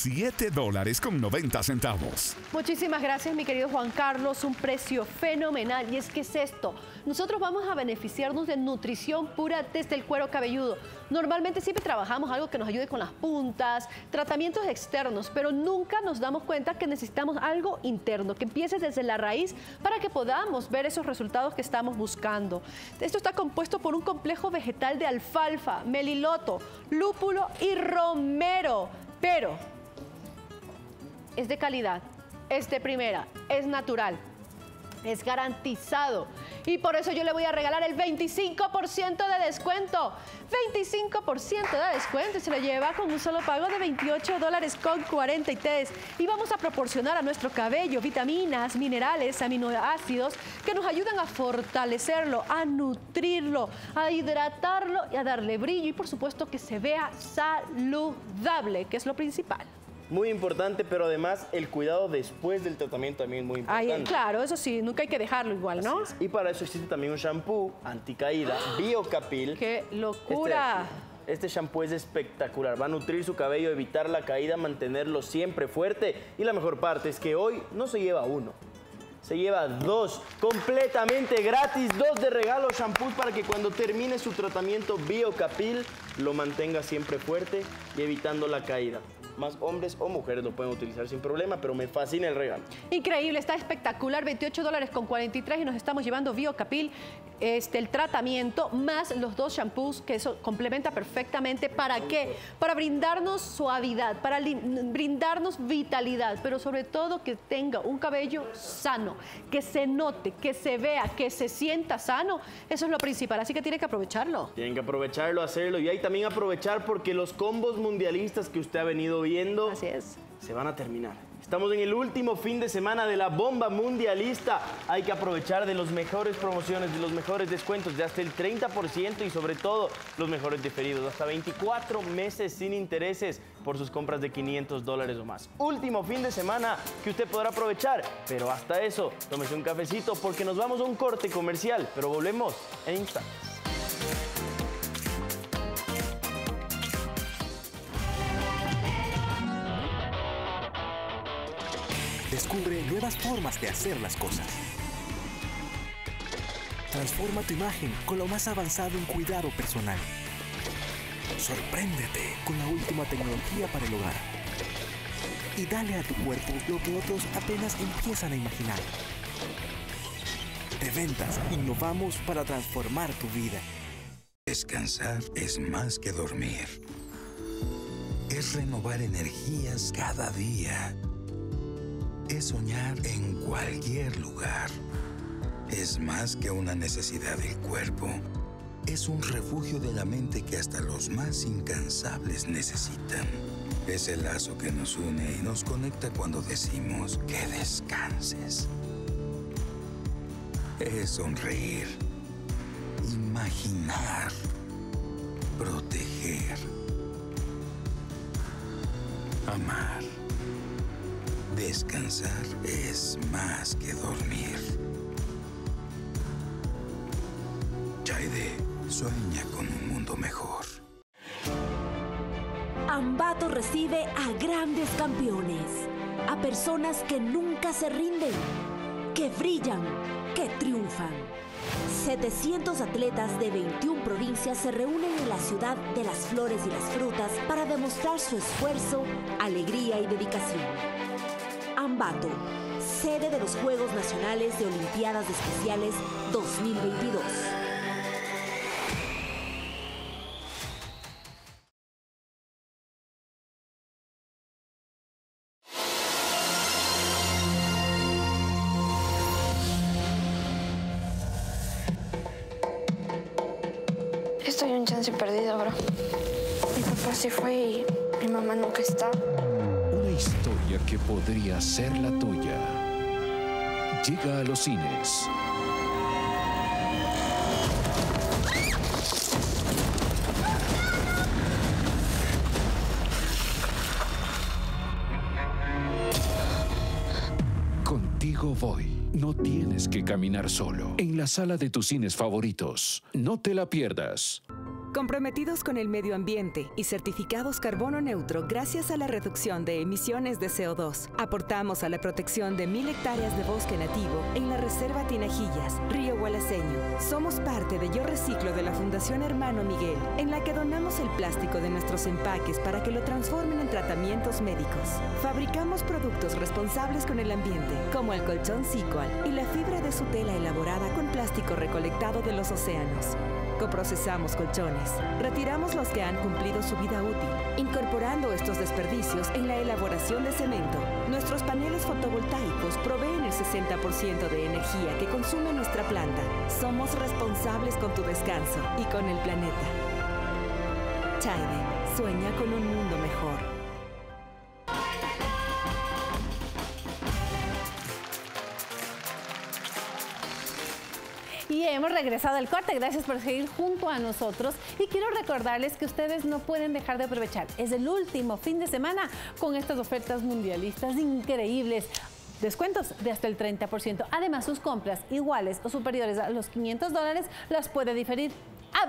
$37.90. Muchísimas gracias, mi querido Juan Carlos. Un precio fenomenal. Y es que es esto. Nosotros vamos a beneficiarnos de nutrición pura desde el cuero cabelludo. Normalmente siempre trabajamos algo que nos ayude con las puntas, tratamientos externos, pero nunca nos damos cuenta que necesitamos algo interno, que empiece desde la raíz para que podamos ver esos resultados que estamos buscando. Esto está compuesto por un complejo vegetal de alfalfa, meliloto, lúpulo y romero, pero es de calidad, es de primera, es natural. Es garantizado y por eso yo le voy a regalar el 25% de descuento. 25% de descuento y se lo lleva con un solo pago de $28.43. Y vamos a proporcionar a nuestro cabello vitaminas, minerales, aminoácidos que nos ayudan a fortalecerlo, a nutrirlo, a hidratarlo y a darle brillo y por supuesto que se vea saludable, que es lo principal. Muy importante, pero además el cuidado después del tratamiento también es muy importante. Ay, claro, eso sí, nunca hay que dejarlo igual, ¿no? Y para eso existe también un shampoo anticaída, Biocapil. ¡Qué locura! Este shampoo es espectacular, va a nutrir su cabello, evitar la caída, mantenerlo siempre fuerte. Y la mejor parte es que hoy no se lleva uno, se lleva dos, completamente gratis, dos de regalo shampoos para que cuando termine su tratamiento Biocapil lo mantenga siempre fuerte y evitando la caída. Más hombres o mujeres lo pueden utilizar sin problema, pero me fascina el regalo. Increíble, está espectacular, $28.43 y nos estamos llevando Biocapil, el tratamiento, más los dos shampoos que eso complementa perfectamente. ¿Para qué? Para brindarnos suavidad, para brindarnos vitalidad, pero sobre todo que tenga un cabello sano, que se note, que se vea, que se sienta sano. Eso es lo principal, así que tienen que aprovecharlo. Tienen que aprovecharlo, hacerlo y ahí también aprovechar porque los combos mundialistas que usted ha venido viendo, así es, se van a terminar. Estamos en el último fin de semana de la bomba mundialista. Hay que aprovechar de las mejores promociones, de los mejores descuentos, de hasta el 30% y sobre todo los mejores diferidos. Hasta 24 meses sin intereses por sus compras de $500 o más. Último fin de semana que usted podrá aprovechar. Pero hasta eso, tómese un cafecito porque nos vamos a un corte comercial. Pero volvemos en instantes. Descubre nuevas formas de hacer las cosas. Transforma tu imagen con lo más avanzado en cuidado personal. Sorpréndete con la última tecnología para el hogar. Y dale a tu cuerpo lo que otros apenas empiezan a imaginar. De Ventas, innovamos para transformar tu vida. Descansar es más que dormir. Es renovar energías cada día. Es soñar en cualquier lugar. Es más que una necesidad del cuerpo. Es un refugio de la mente que hasta los más incansables necesitan. Es el lazo que nos une y nos conecta cuando decimos que descanses. Es sonreír, imaginar, proteger, amar. Descansar es más que dormir. Chaide sueña con un mundo mejor. Ambato recibe a grandes campeones, a personas que nunca se rinden, que brillan, que triunfan. 700 atletas de 21 provincias se reúnen en la ciudad de las flores y las frutas para demostrar su esfuerzo, alegría y dedicación. Ambato, sede de los Juegos Nacionales de Olimpiadas Especiales 2022. Estoy un chance perdido, bro. Mi papá se fue y mi mamá nunca está. Una historia que podría ser la tuya. Llega a los cines. Contigo voy. No tienes que caminar solo. En la sala de tus cines favoritos. No te la pierdas. Comprometidos con el medio ambiente y certificados carbono neutro gracias a la reducción de emisiones de CO2. Aportamos a la protección de 1000 hectáreas de bosque nativo en la Reserva Tinajillas, Río Gualaceño. Somos parte de Yo Reciclo de la Fundación Hermano Miguel, en la que donamos el plástico de nuestros empaques para que lo transformen en tratamientos médicos. Fabricamos productos responsables con el ambiente, como el colchón Cicoal y la fibra de su tela elaborada con plástico recolectado de los océanos. Coprocesamos colchones, retiramos los que han cumplido su vida útil, incorporando estos desperdicios en la elaboración de cemento. Nuestros paneles fotovoltaicos proveen el 60% de energía que consume nuestra planta. Somos responsables con tu descanso y con el planeta. Chaide, sueña con un mundo mejor. Y hemos regresado al corte, gracias por seguir junto a nosotros y quiero recordarles que ustedes no pueden dejar de aprovechar. Es el último fin de semana con estas ofertas mundialistas increíbles. Descuentos de hasta el 30%. Además, sus compras iguales o superiores a los $500 las puede diferir a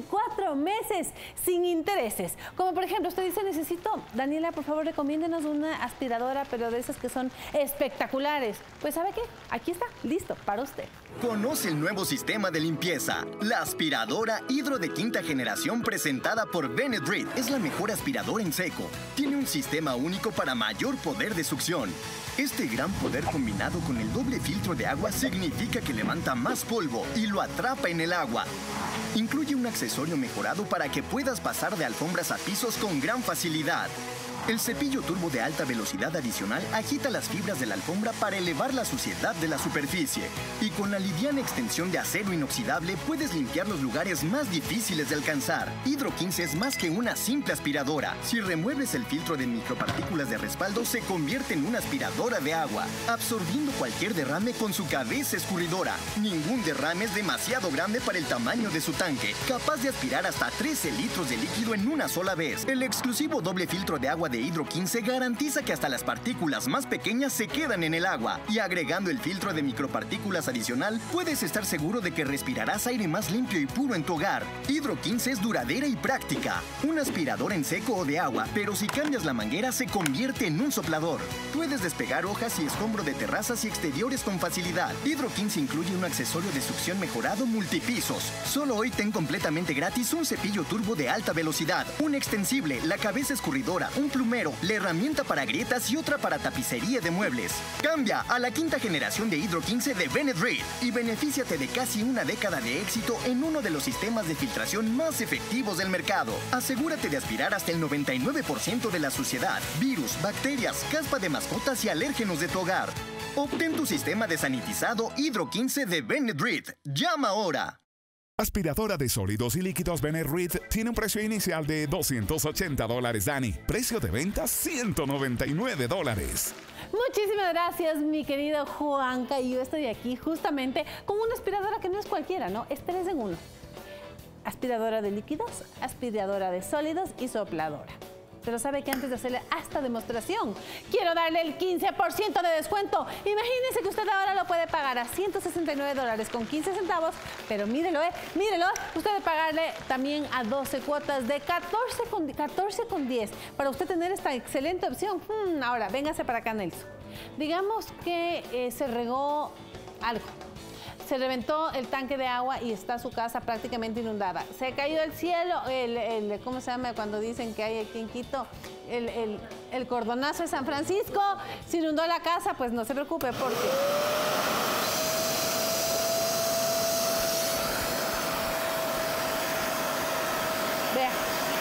24 meses sin intereses. Como por ejemplo, usted dice, necesito, Daniela, por favor, recomiéndenos una aspiradora, pero de esas que son espectaculares. Pues, ¿sabe qué? Aquí está, listo, para usted. Conoce el nuevo sistema de limpieza, la aspiradora Hydro de quinta generación presentada por Benedrit. Es la mejor aspiradora en seco. Tiene un sistema único para mayor poder de succión. Este gran poder combinado con el doble filtro de agua significa que levanta más polvo y lo atrapa en el agua. Incluye un accesorio mejorado para que puedas pasar de alfombras a pisos con gran facilidad. El cepillo turbo de alta velocidad adicional agita las fibras de la alfombra para elevar la suciedad de la superficie. Y con la liviana extensión de acero inoxidable puedes limpiar los lugares más difíciles de alcanzar. Hydro 15 es más que una simple aspiradora. Si remueves el filtro de micropartículas de respaldo, se convierte en una aspiradora de agua, absorbiendo cualquier derrame con su cabeza escurridora. Ningún derrame es demasiado grande para el tamaño de su tanque, capaz de aspirar hasta 13 litros de líquido en una sola vez. El exclusivo doble filtro de agua de Hydro 15 garantiza que hasta las partículas más pequeñas se quedan en el agua. Y agregando el filtro de micropartículas adicional, puedes estar seguro de que respirarás aire más limpio y puro en tu hogar. Hydro 15 es duradera y práctica. Un aspirador en seco o de agua, pero si cambias la manguera se convierte en un soplador. Puedes despegar hojas y escombro de terrazas y exteriores con facilidad. Hydro 15 incluye un accesorio de succión mejorado multipisos. Solo hoy ten completamente gratis un cepillo turbo de alta velocidad, un extensible, la cabeza escurridora, un plumero, la herramienta para grietas y otra para tapicería de muebles. Cambia a la quinta generación de Hydro 15 de Benedrit y benefíciate de casi una década de éxito en uno de los sistemas de filtración más efectivos del mercado. Asegúrate de aspirar hasta el 99% de la suciedad, virus, bacterias, caspa de mascotas y alérgenos de tu hogar. Obtén tu sistema de sanitizado Hydro 15 de Benedrit. ¡Llama ahora! Aspiradora de sólidos y líquidos Benedrit tiene un precio inicial de $280, Dani. Precio de venta, $199. Muchísimas gracias, mi querido Juanca. Y yo estoy aquí justamente con una aspiradora que no es cualquiera, ¿no? Es 3 en 1. Aspiradora de líquidos, aspiradora de sólidos y sopladora. Pero sabe que antes de hacerle esta demostración, quiero darle el 15% de descuento. Imagínense que usted ahora lo puede pagar a $169 con 15 centavos, pero mírelo, mírelo. Usted debe pagarle también a 12 cuotas de 14,10 para usted tener esta excelente opción. Ahora, véngase para acá, Nelson. Digamos que se regó algo. Se reventó el tanque de agua y está su casa prácticamente inundada. Se cayó del cielo, ¿cómo se llama cuando dicen que hay aquí en Quito? El cordonazo de San Francisco. Se inundó la casa, pues no se preocupe porque... Vea.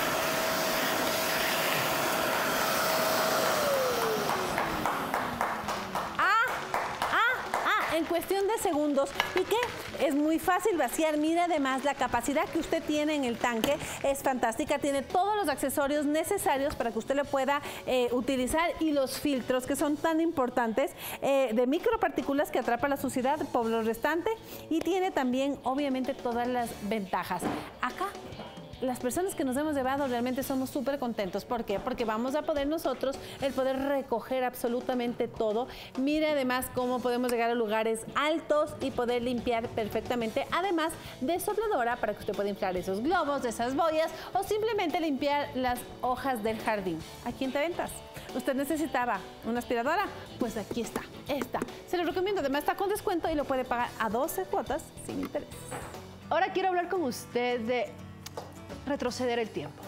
En cuestión de segundos. ¿Y qué? Es muy fácil vaciar. Mire, además, la capacidad que usted tiene en el tanque es fantástica. Tiene todos los accesorios necesarios para que usted lo pueda utilizar y los filtros que son tan importantes de micropartículas que atrapa la suciedad, polvo restante, y tiene también, obviamente, todas las ventajas. Acá las personas que nos hemos llevado realmente somos súper contentos. ¿Por qué? Porque vamos a poder nosotros el poder recoger absolutamente todo. Mire además cómo podemos llegar a lugares altos y poder limpiar perfectamente, además de sopladora para que usted pueda inflar esos globos, esas boyas o simplemente limpiar las hojas del jardín. Aquí en Teventas. ¿Usted necesitaba una aspiradora? Pues aquí está, esta. Se lo recomiendo, además está con descuento y lo puede pagar a 12 cuotas sin interés. Ahora quiero hablar con usted de retroceder el tiempo.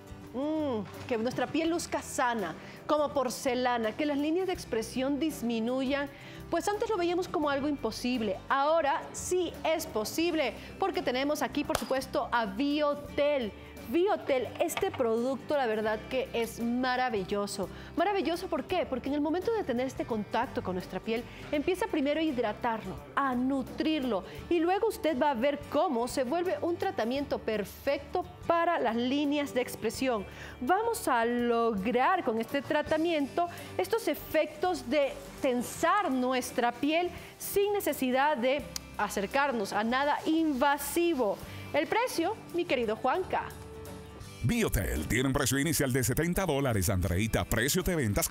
Que nuestra piel luzca sana, como porcelana, que las líneas de expresión disminuyan. Pues antes lo veíamos como algo imposible, ahora sí es posible, porque tenemos aquí, por supuesto, a Biotel. Biotel, este producto la verdad que es maravilloso. Maravilloso, ¿por qué? Porque en el momento de tener este contacto con nuestra piel, empieza primero a hidratarlo, a nutrirlo y luego usted va a ver cómo se vuelve un tratamiento perfecto para las líneas de expresión. Vamos a lograr con este tratamiento estos efectos de tensar nuestra piel sin necesidad de acercarnos a nada invasivo. El precio, mi querido Juanca. Biotel tiene un precio inicial de $70, Andreita. Precio de ventas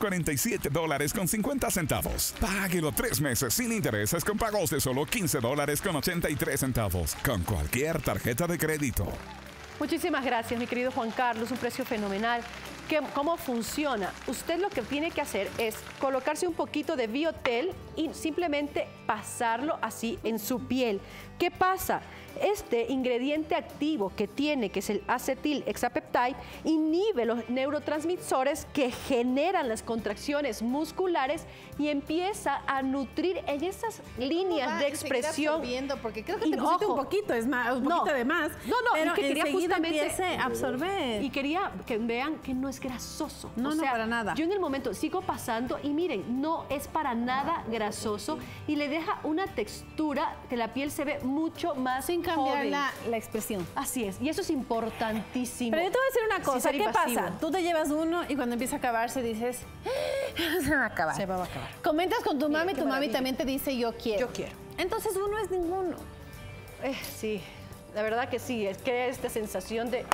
$47.50. Páguelo 3 meses sin intereses con pagos de solo $15.83 con cualquier tarjeta de crédito. Muchísimas gracias, mi querido Juan Carlos. Un precio fenomenal. ¿Cómo funciona? Usted lo que tiene que hacer es colocarse un poquito de Biotel y simplemente pasarlo así en su piel. ¿Qué pasa? Este ingrediente activo que tiene, que es el acetil hexapeptide, inhibe los neurotransmisores que generan las contracciones musculares y empieza a nutrir en esas líneas de expresión. Porque creo que te pusiste un poquito, un poquito de más. Pero que quería justamente empiece a absorber. Y quería que vean que no es grasoso. No, no, para nada. Yo en el momento sigo pasando y miren, no es para nada grasoso y le deja una textura que la piel se ve mucho más sin cambiar la expresión. Así es, y eso es importantísimo. Pero yo te voy a decir una cosa, ¿qué pasa? Tú te llevas uno y cuando empieza a acabarse dices, se va a acabar. Se va a acabar. Comentas con tu mami y tu mami también te dice, yo quiero. Yo quiero. Entonces uno es ninguno. Sí, la verdad que sí, es que esta sensación de...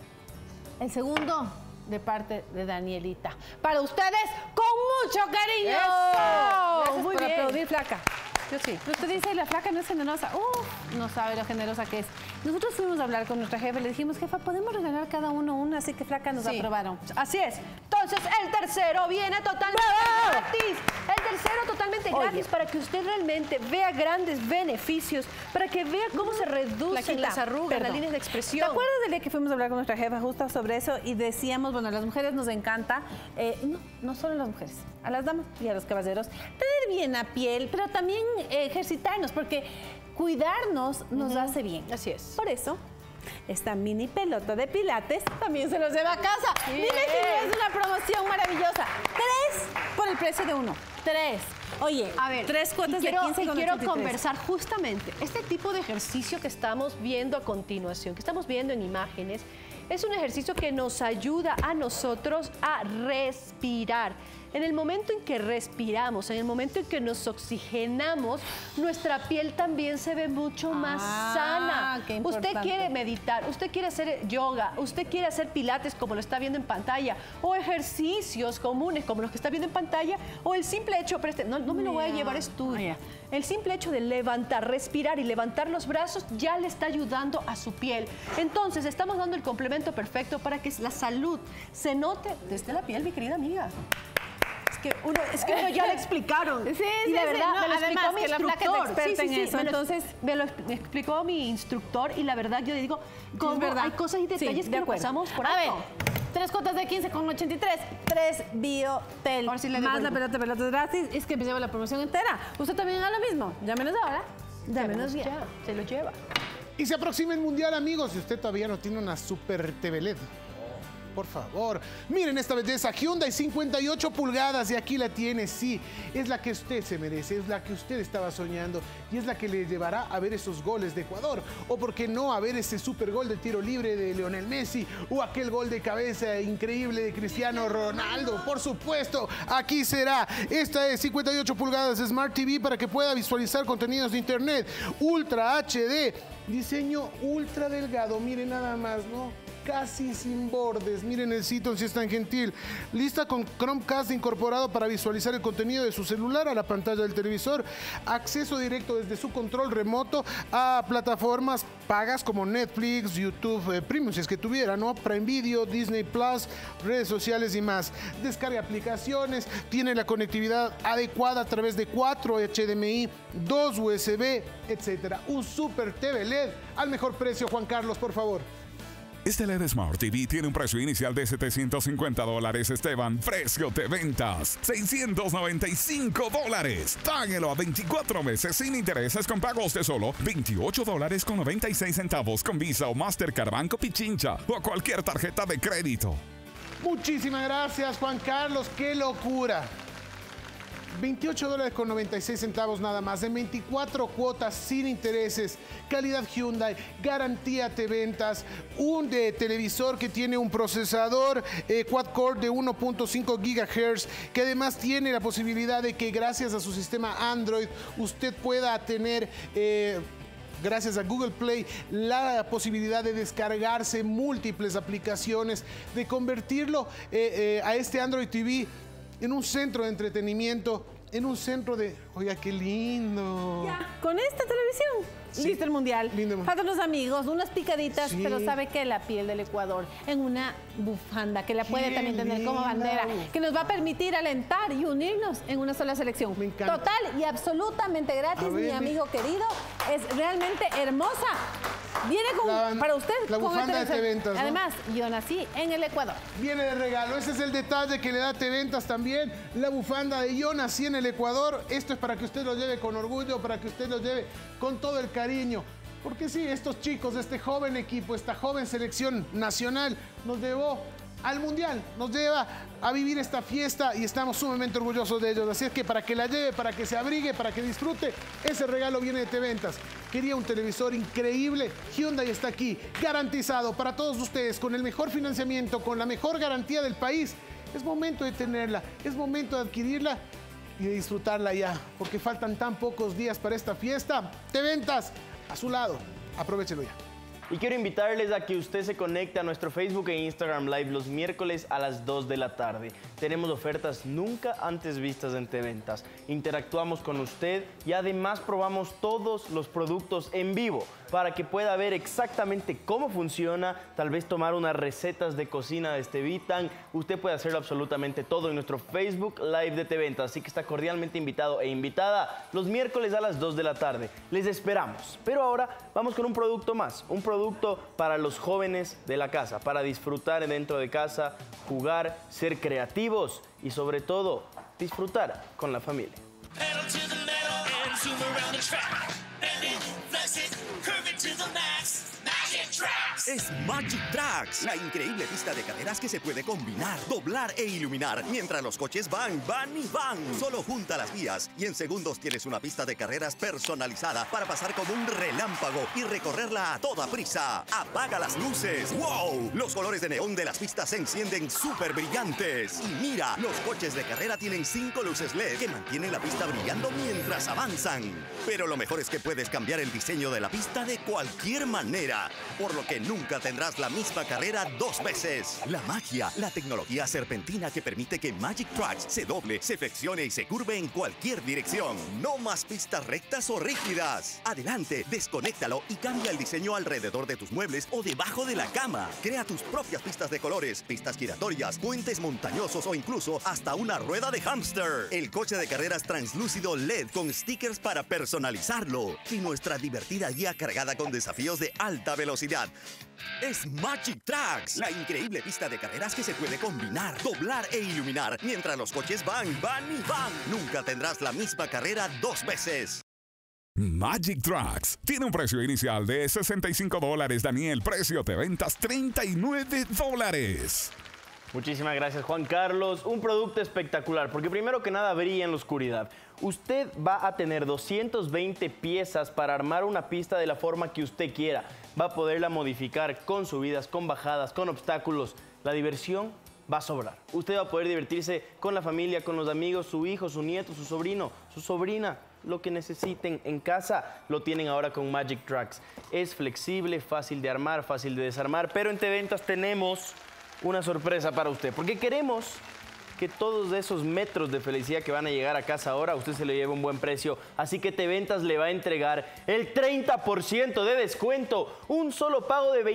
El segundo, de parte de Danielita. Para ustedes, con mucho cariño. ¡Eso! Gracias Muy por bien. aplaudir, flaca. Yo sí. Usted dice, la flaca no es generosa. No sabe lo generosa que es. Nosotros fuimos a hablar con nuestra jefa y le dijimos, jefa, podemos regalar cada uno una, así que flaca nos aprobaron. Así es. Entonces, el tercero viene totalmente gratis. El tercero totalmente gratis para que usted realmente vea grandes beneficios, para que vea cómo se reducen las arrugas, las líneas de expresión. ¿Te acuerdas del día que fuimos a hablar con nuestra jefa justo sobre eso y decíamos, bueno, a las mujeres nos encanta, no solo a las mujeres, a las damas y a los caballeros, tener bien la piel, pero también ejercitarnos, porque cuidarnos nos hace bien. Así es. Por eso, esta mini pelota de pilates también se los lleva a casa. Dime si no es una promoción maravillosa. 3 por el precio de 1. 3. Oye, a ver, 3 cuotas de 15 con quiero 83. conversar justamente. Este tipo de ejercicio que estamos viendo a continuación, que estamos viendo en imágenes, es un ejercicio que nos ayuda a nosotros a respirar. En el momento en que respiramos, en el momento en que nos oxigenamos, nuestra piel también se ve mucho más sana. Qué usted importante. quiere meditar, usted quiere hacer yoga, usted quiere hacer pilates como lo está viendo en pantalla, o ejercicios comunes como los que está viendo en pantalla, o el simple hecho, no me lo voy a llevar, es tuyo. El simple hecho de levantar, respirar y levantar los brazos ya le está ayudando a su piel. Entonces, estamos dando el complemento perfecto para que la salud se note desde la piel, mi querida amiga. Es que uno ya le explicaron. Sí, y la verdad, no, me lo además explicó mi que la flaca es instructor. experta en eso, entonces me explicó mi instructor y la verdad yo le digo, ¿cómo hay cosas y detalles que no pasamos por alto? A ver, 3 cuotas de 15 con 83, 3 Biotel, Ahora sí le más devuelvo. la pelota gratis, es que me lleva la promoción entera. Usted también haga lo mismo, llámenos ahora, llámenos ya. Se lo lleva. Y se aproxima el Mundial, amigos, y usted todavía no tiene una Super TV LED. Por favor, miren esta belleza, Hyundai 58 pulgadas y aquí la tiene, sí, es la que usted se merece, es la que usted estaba soñando y es la que le llevará a ver esos goles de Ecuador o por qué no a ver ese super gol de tiro libre de Lionel Messi o aquel gol de cabeza increíble de Cristiano Ronaldo, por supuesto, aquí será. Esta es 58 pulgadas de Smart TV para que pueda visualizar contenidos de internet, Ultra HD, Diseño ultra delgado, miren nada más, ¿no? Casi sin bordes. Miren el sitio si es tan gentil. Lista con Chromecast incorporado para visualizar el contenido de su celular a la pantalla del televisor. Acceso directo desde su control remoto a plataformas pagas como Netflix, YouTube Premium, si es que tuviera, ¿no? Prime Video, Disney Plus, redes sociales y más. Descarga aplicaciones, tiene la conectividad adecuada a través de 4 HDMI, 2 USB, etc. Un Super TV LED al mejor precio. Juan Carlos, por favor. Este LED Smart TV tiene un precio inicial de $750, Esteban. Precio de ventas, $695. Páguelo a 24 meses sin intereses con pagos de solo $28.96 con Visa o Mastercard, Banco Pichincha o cualquier tarjeta de crédito. Muchísimas gracias, Juan Carlos. ¡Qué locura! $28.96 nada más, en 24 cuotas sin intereses, calidad Hyundai, garantía T-Ventas, un televisor que tiene un procesador quad-core de 1.5 GHz, que además tiene la posibilidad de que gracias a su sistema Android usted pueda tener... gracias a Google Play, la posibilidad de descargarse múltiples aplicaciones, de convertirlo a este Android TV en un centro de entretenimiento, en un centro de... Oiga, qué lindo. Ya, con esta televisión. Sí. Listo el mundial. Faltan los amigos, unas picaditas, sí. Pero sabe que la piel del Ecuador en una bufanda que la puede también tener como bandera, que nos va a permitir alentar y unirnos en una sola selección. Me encanta. Total y absolutamente gratis, mi amigo querido. Es realmente hermosa. Viene con, para usted la bufanda de T-Ventas, ¿no? Además, yo nací en el Ecuador. Viene de regalo. Ese es el detalle que le da T-Ventas también. La bufanda de yo nací en el Ecuador. Esto es para que usted lo lleve con orgullo, para que usted lo lleve con todo el cariño. Porque sí, estos chicos, este joven equipo, esta joven selección nacional nos llevó al Mundial, nos lleva a vivir esta fiesta y estamos sumamente orgullosos de ellos. Así es que para que la lleve, para que se abrigue, para que disfrute, ese regalo viene de T-Ventas. Quería un televisor increíble, Hyundai está aquí, garantizado para todos ustedes, con el mejor financiamiento, con la mejor garantía del país. Es momento de tenerla, es momento de adquirirla y de disfrutarla ya, porque faltan tan pocos días para esta fiesta. T-Ventas, a su lado, aprovéchelo ya. Y quiero invitarles a que usted se conecte a nuestro Facebook e Instagram Live los miércoles a las 2 de la tarde. Tenemos ofertas nunca antes vistas en T-Ventas. Interactuamos con usted y además probamos todos los productos en vivo para que pueda ver exactamente cómo funciona, tal vez tomar unas recetas de cocina de Estevitan. Usted puede hacerlo absolutamente todo en nuestro Facebook Live de T-Ventas, así que está cordialmente invitado e invitada los miércoles a las 2 de la tarde. Les esperamos. Pero ahora vamos con un producto más, un producto para los jóvenes de la casa, para disfrutar dentro de casa, jugar, ser creativos y sobre todo disfrutar con la familia. Es Magic Tracks, la increíble pista de carreras que se puede combinar, doblar e iluminar mientras los coches van y van. Solo junta las vías y en segundos tienes una pista de carreras personalizada para pasar como un relámpago y recorrerla a toda prisa. Apaga las luces. ¡Wow! Los colores de neón de las pistas se encienden súper brillantes. Y mira, los coches de carrera tienen 5 luces LED que mantienen la pista brillando mientras avanzan. Pero lo mejor es que puedes cambiar el diseño de la pista de cualquier manera, por lo que nunca tendrás la misma carrera 2 veces. La magia, la tecnología serpentina que permite que Magic Tracks se doble, se flexione y se curve en cualquier dirección. No más pistas rectas o rígidas. Adelante, desconéctalo y cambia el diseño alrededor de tus muebles o debajo de la cama. Crea tus propias pistas de colores, pistas giratorias, puentes montañosos o incluso hasta una rueda de hámster. El coche de carreras translúcido LED con stickers para personalizarlo. Y nuestra divertida guía cargada con desafíos de alta velocidad. Es Magic Tracks, la increíble pista de carreras que se puede combinar, doblar e iluminar mientras los coches van y van. Nunca tendrás la misma carrera 2 veces. Magic Tracks tiene un precio inicial de $65, Daniel. Precio de ventas $39. Muchísimas gracias, Juan Carlos. Un producto espectacular, porque primero que nada brilla en la oscuridad. Usted va a tener 220 piezas para armar una pista de la forma que usted quiera. Va a poderla modificar con subidas, con bajadas, con obstáculos. La diversión va a sobrar. Usted va a poder divertirse con la familia, con los amigos, su hijo, su nieto, su sobrino, su sobrina. Lo que necesiten en casa lo tienen ahora con Magic Drags. Es flexible, fácil de armar, fácil de desarmar, pero en TVentas tenemos una sorpresa para usted, porque queremos que todos esos metros de felicidad que van a llegar a casa ahora, usted se le lleve un buen precio. Así que TVentas le va a entregar el 30% de descuento, un solo pago de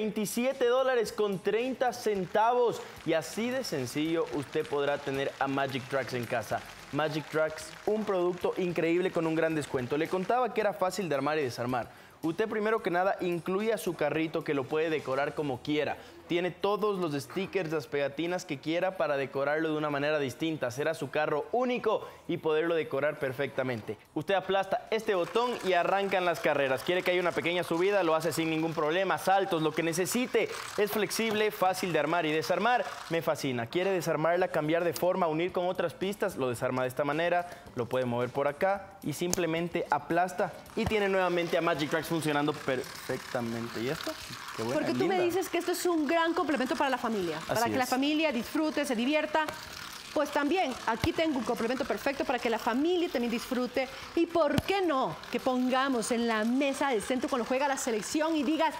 $27.30. Y así de sencillo usted podrá tener a Magic Drags en casa. Magic Drags, un producto increíble con un gran descuento. Le contaba que era fácil de armar y desarmar. Usted primero que nada incluye a su carrito que lo puede decorar como quiera. Tiene todos los stickers, las pegatinas que quiera para decorarlo de una manera distinta, hacer a su carro único y poderlo decorar perfectamente. Usted aplasta este botón y arrancan las carreras. Quiere que haya una pequeña subida, lo hace sin ningún problema, saltos, lo que necesite. Es flexible, fácil de armar y desarmar. Me fascina. Quiere desarmarla, cambiar de forma, unir con otras pistas, lo desarma de esta manera, lo puede mover por acá y simplemente aplasta y tiene nuevamente a Magic Drags funcionando perfectamente. ¿Y esto? Qué buena, porque tú linda. me dices que esto es un gran complemento para la familia, para que la familia disfrute, se divierta. Pues también aquí tengo un complemento perfecto para que la familia también disfrute. Y por qué no que pongamos en la mesa del centro cuando juega la selección y digas,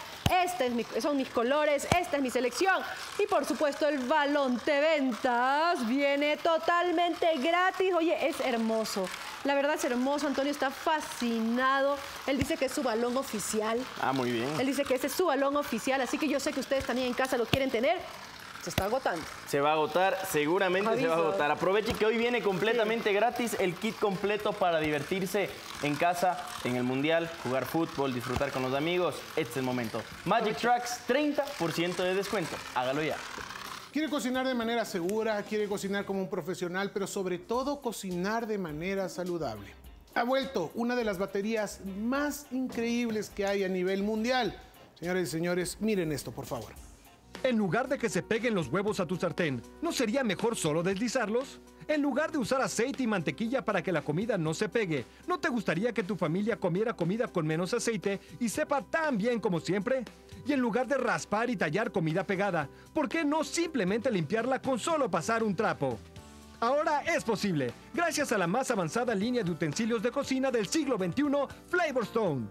son mis colores, esta es mi selección. Y por supuesto el balón TVentas viene totalmente gratis. Oye, es hermoso. La verdad es hermoso. Antonio está fascinado. Él dice que es su balón oficial. Ah, muy bien. Él dice que este es su balón oficial, así que yo sé que ustedes también en casa lo quieren tener. Se está agotando. Se va a agotar, seguramente se va a agotar. Aproveche que hoy viene completamente gratis el kit completo para divertirse en casa, en el Mundial, jugar fútbol, disfrutar con los amigos. Este es el momento. Magic Drags, 30% de descuento. Hágalo ya. Quiere cocinar de manera segura, quiere cocinar como un profesional, pero sobre todo cocinar de manera saludable. Ha vuelto una de las baterías más increíbles que hay a nivel mundial. Señores y señores, miren esto, por favor. En lugar de que se peguen los huevos a tu sartén, ¿no sería mejor solo deslizarlos? En lugar de usar aceite y mantequilla para que la comida no se pegue, ¿no te gustaría que tu familia comiera comida con menos aceite y sepa tan bien como siempre? Y en lugar de raspar y tallar comida pegada, ¿por qué no simplemente limpiarla con solo pasar un trapo? Ahora es posible, gracias a la más avanzada línea de utensilios de cocina del siglo XXI, Flavor Stone.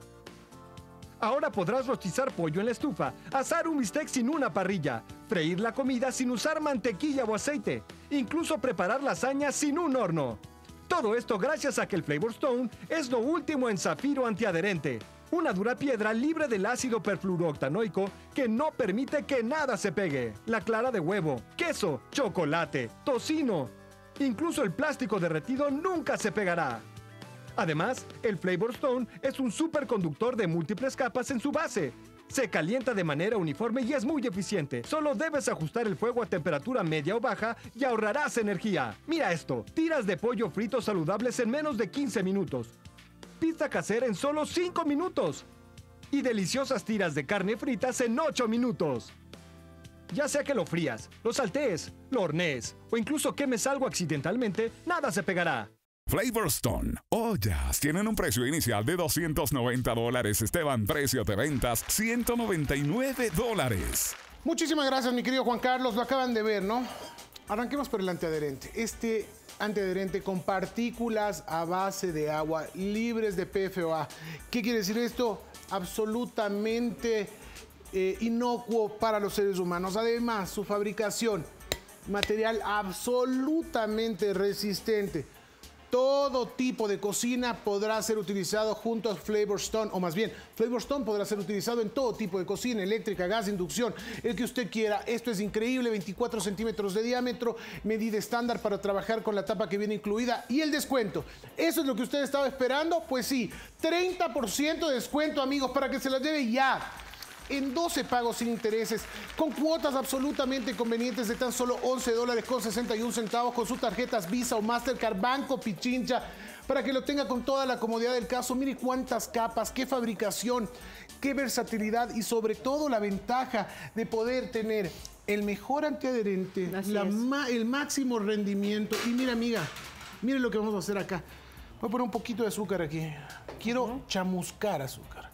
Ahora podrás rostizar pollo en la estufa, asar un bistec sin una parrilla, freír la comida sin usar mantequilla o aceite, incluso preparar lasaña sin un horno. Todo esto gracias a que el Flavor Stone es lo último en zafiro antiadherente, una dura piedra libre del ácido perfluorooctanoico que no permite que nada se pegue. La clara de huevo, queso, chocolate, tocino, incluso el plástico derretido nunca se pegará. Además, el Flavor Stone es un superconductor de múltiples capas en su base. Se calienta de manera uniforme y es muy eficiente. Solo debes ajustar el fuego a temperatura media o baja y ahorrarás energía. Mira esto, tiras de pollo frito saludables en menos de 15 minutos. Pizza casera en solo 5 minutos. Y deliciosas tiras de carne fritas en 8 minutos. Ya sea que lo frías, lo saltees, lo hornees o incluso quemes algo accidentalmente, nada se pegará. Flavor Stone. Ollas tienen un precio inicial de $290. Esteban, precio de ventas, $199. Muchísimas gracias, mi querido Juan Carlos. Lo acaban de ver, ¿no? Arranquemos por el antiadherente. Este antiadherente con partículas a base de agua, libres de PFOA. ¿Qué quiere decir esto? Absolutamente inocuo para los seres humanos. Además, su fabricación, material absolutamente resistente. Todo tipo de cocina podrá ser utilizado junto a Flavor Stone, o más bien, Flavor Stone podrá ser utilizado en todo tipo de cocina, eléctrica, gas, inducción, el que usted quiera. Esto es increíble, 24 centímetros de diámetro, medida estándar para trabajar con la tapa que viene incluida y el descuento. ¿Eso es lo que usted estaba esperando? Pues sí, 30% de descuento, amigos, para que se las lleve ya. En 12 pagos sin intereses, con cuotas absolutamente convenientes de tan solo $11.61 con sus tarjetas Visa o Mastercard, Banco Pichincha, para que lo tenga con toda la comodidad del caso. Mire cuántas capas, qué fabricación, qué versatilidad y sobre todo la ventaja de poder tener el mejor antiadherente, el máximo rendimiento. Y mira, amiga, mire lo que vamos a hacer acá. Voy a poner un poquito de azúcar aquí. Quiero chamuscar azúcar.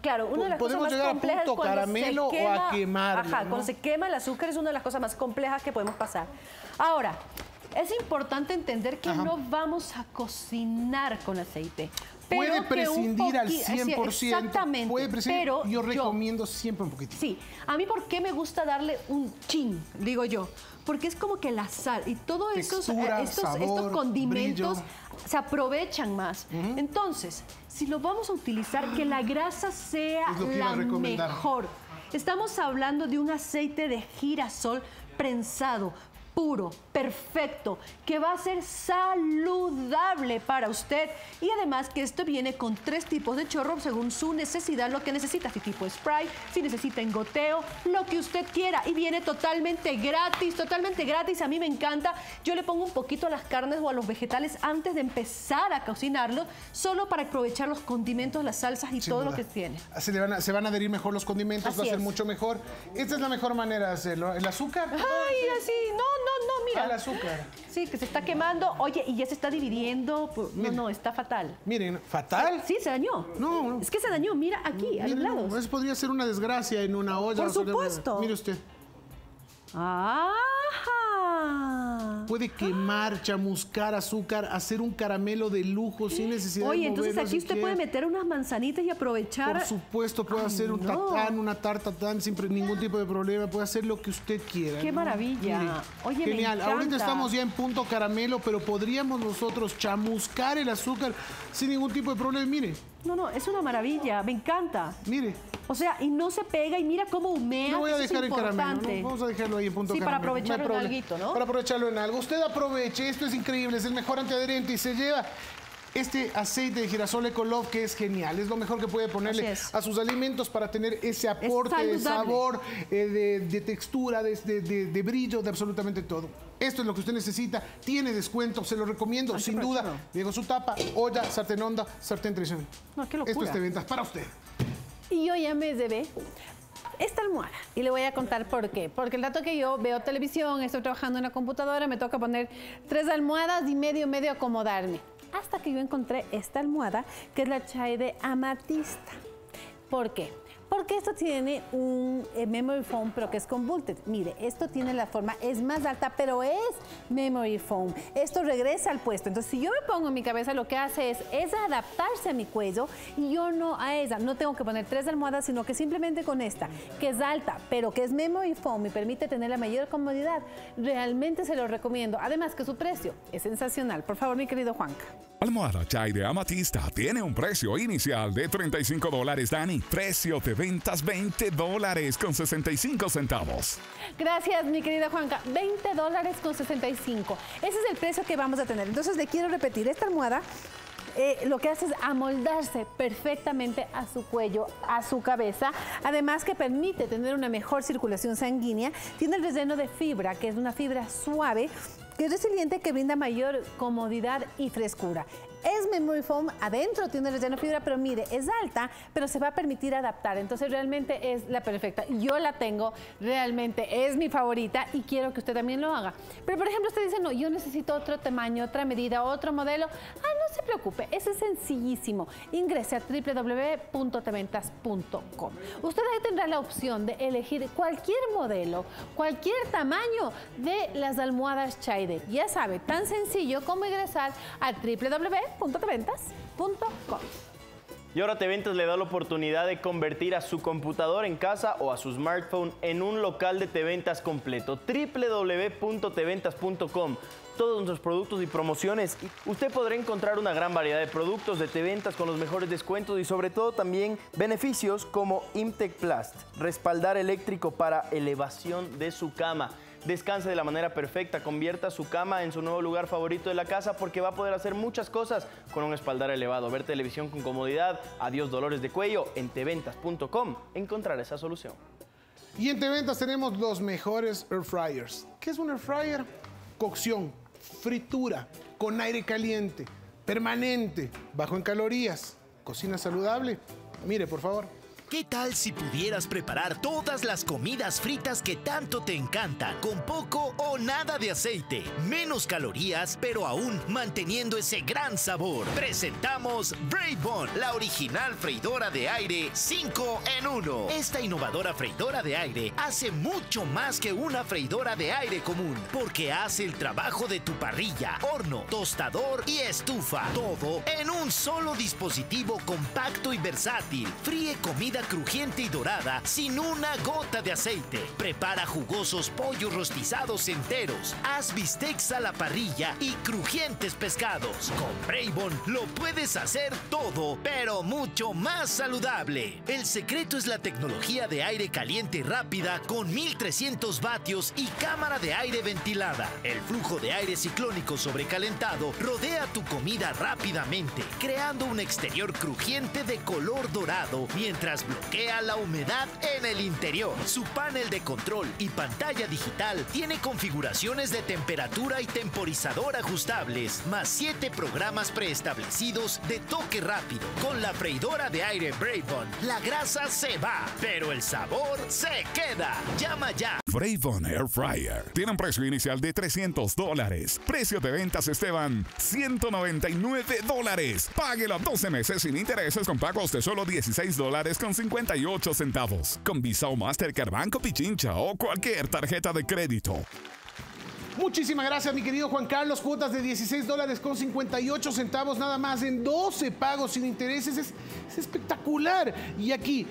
Claro, una de las cosas podemos más llegar a complejas punto cuando caramelo se quema, o a quemarlo, ajá, ¿no? cuando se quema el azúcar es una de las cosas más complejas que podemos pasar. Ahora, es importante entender que no vamos a cocinar con aceite. Puede prescindir al 100%. Exactamente. Puede prescindir, pero yo recomiendo siempre un poquitito. Sí, a mí ¿por qué me gusta darle un chin, digo yo? Porque es como que la sal y todos estos condimentos se aprovechan más. Entonces, si lo vamos a utilizar, que la grasa sea la mejor. Estamos hablando de un aceite de girasol prensado, puro, perfecto, que va a ser saludable para usted. Y además que esto viene con 3 tipos de chorro según su necesidad, lo que necesita, si tipo spray, si necesita en goteo, lo que usted quiera. Y viene totalmente gratis, a mí me encanta. Yo le pongo un poquito a las carnes o a los vegetales antes de empezar a cocinarlo, solo para aprovechar los condimentos, las salsas y todo lo que tiene. Se van a adherir mejor los condimentos, va a ser mucho mejor. Esta es la mejor manera de hacerlo. ¿El azúcar? Ay, así, no, mira. El azúcar. Sí, que se está quemando. Oye, y ya se está dividiendo. No, está fatal. Miren, ¿fatal? Sí, se dañó. No. Es que se dañó, mira aquí, a los lados. Eso podría ser una desgracia en una olla. Por supuesto. Mire usted. ¡Ajá! Puede quemar, chamuscar azúcar, hacer un caramelo de lujo sin necesidad de Oye, entonces aquí usted puede meter meter unas manzanitas y aprovechar. Por supuesto, puede hacer un tatán, una tarta tatán, sin ningún tipo de problema. Puede hacer lo que usted quiera. ¡Qué maravilla! Mire, oye, genial. me encanta. Ahorita estamos ya en punto caramelo, pero podríamos nosotros chamuscar el azúcar sin ningún tipo de problema. Mire. No, es una maravilla. Me encanta. Mire. O sea, y no se pega y mira cómo humea. Lo voy a dejar en caramelo, ¿no? Vamos a dejarlo ahí en punto caramelo. Sí, para aprovecharlo en alguito, ¿no? Para aprovecharlo en algo. Usted aproveche, esto es increíble, es el mejor antiadherente y se lleva este aceite de girasol Ecolove que es genial. Es lo mejor que puede ponerle a sus alimentos para tener ese aporte de sabor, de textura, de brillo, de absolutamente todo. Esto es lo que usted necesita. Tiene descuento, se lo recomiendo, sin duda. Diego su tapa, olla, sartén honda, sartén tradicional. No, qué locura. Esto es de ventas para usted. Y yo ya me llevé esta almohada y le voy a contar por qué. Porque el rato que yo veo televisión, estoy trabajando en la computadora, me toca poner 3 almohadas y medio acomodarme. Hasta que yo encontré esta almohada, que es la Chai de amatista. ¿Por qué? Porque esto tiene un memory foam, pero que es con bullet. Mire, esto tiene la forma, es más alta, pero es memory foam. Esto regresa al puesto. Entonces, si yo me pongo en mi cabeza, lo que hace es adaptarse a mi cuello y yo no a esa. No tengo que poner 3 almohadas, sino que simplemente con esta, que es alta, pero que es memory foam y permite tener la mayor comodidad. Realmente se lo recomiendo. Además que su precio es sensacional. Por favor, mi querido Juanca. Almohada Chai de amatista tiene un precio inicial de $35, Dani. Precio de ventas $20 con 65 centavos. Gracias, mi querida Juanca. $20 con 65. Ese es el precio que vamos a tener. Entonces, le quiero repetir, esta almohada lo que hace es amoldarse perfectamente a su cuello, a su cabeza. Además que permite tener una mejor circulación sanguínea. Tiene el relleno de fibra, que es una fibra suave, que es resiliente, que brinda mayor comodidad y frescura. Es memory foam, adentro tiene relleno de fibra, pero mire, es alta, pero se va a permitir adaptar. Entonces realmente es la perfecta. Yo la tengo, realmente es mi favorita y quiero que usted también lo haga. Pero por ejemplo, usted dice, no, yo necesito otro tamaño, otra medida, otro modelo. No se preocupe, eso es sencillísimo. Ingrese a www.teventas.com. Usted ahí tendrá la opción de elegir cualquier modelo, cualquier tamaño de las almohadas Chai. Ya sabe, tan sencillo como ingresar a www.teventas.com. Y ahora Teventas le da la oportunidad de convertir a su computadora en casa o a su smartphone en un local de Teventas completo. www.teventas.com. Todos nuestros productos y promociones. Usted podrá encontrar una gran variedad de productos de Teventas con los mejores descuentos y sobre todo también beneficios como Imtech Plast, respaldar eléctrico para elevación de su cama. Descanse de la manera perfecta, convierta su cama en su nuevo lugar favorito de la casa porque va a poder hacer muchas cosas con un espaldar elevado. Ver televisión con comodidad, adiós dolores de cuello. En teventas.com encontrar esa solución. Y en Teventas tenemos los mejores air fryers. ¿Qué es un air fryer? Cocción, fritura, con aire caliente, permanente, bajo en calorías, cocina saludable. Mire, por favor. ¿Qué tal si pudieras preparar todas las comidas fritas que tanto te encantan, con poco o nada de aceite, menos calorías, pero aún manteniendo ese gran sabor? Presentamos Brave Bond, la original freidora de aire 5 en 1. Esta innovadora freidora de aire hace mucho más que una freidora de aire común, porque hace el trabajo de tu parrilla, horno, tostador y estufa, todo en un solo dispositivo compacto y versátil. Fríe comida crujiente y dorada sin una gota de aceite. Prepara jugosos pollos rostizados enteros. Haz bistecs a la parrilla y crujientes pescados. Con Bravon lo puedes hacer todo, pero mucho más saludable. El secreto es la tecnología de aire caliente rápida con 1300 vatios y cámara de aire ventilada. El flujo de aire ciclónico sobrecalentado rodea tu comida rápidamente, creando un exterior crujiente de color dorado mientras bloquea la humedad en el interior. Su panel de control y pantalla digital tiene configuraciones de temperatura y temporizador ajustables, más 7 programas preestablecidos de toque rápido. Con la freidora de aire Bravon, la grasa se va, pero el sabor se queda. Llama ya. Bravon Air Fryer tiene un precio inicial de $300. Precio de ventas Esteban, $199. Páguelo a 12 meses sin intereses con pagos de solo $16.58 con Visa o Mastercard, Banco Pichincha o cualquier tarjeta de crédito. Muchísimas gracias, mi querido Juan Carlos. Cuotas de $16.58 nada más en 12 pagos sin intereses. Es espectacular. Y aquí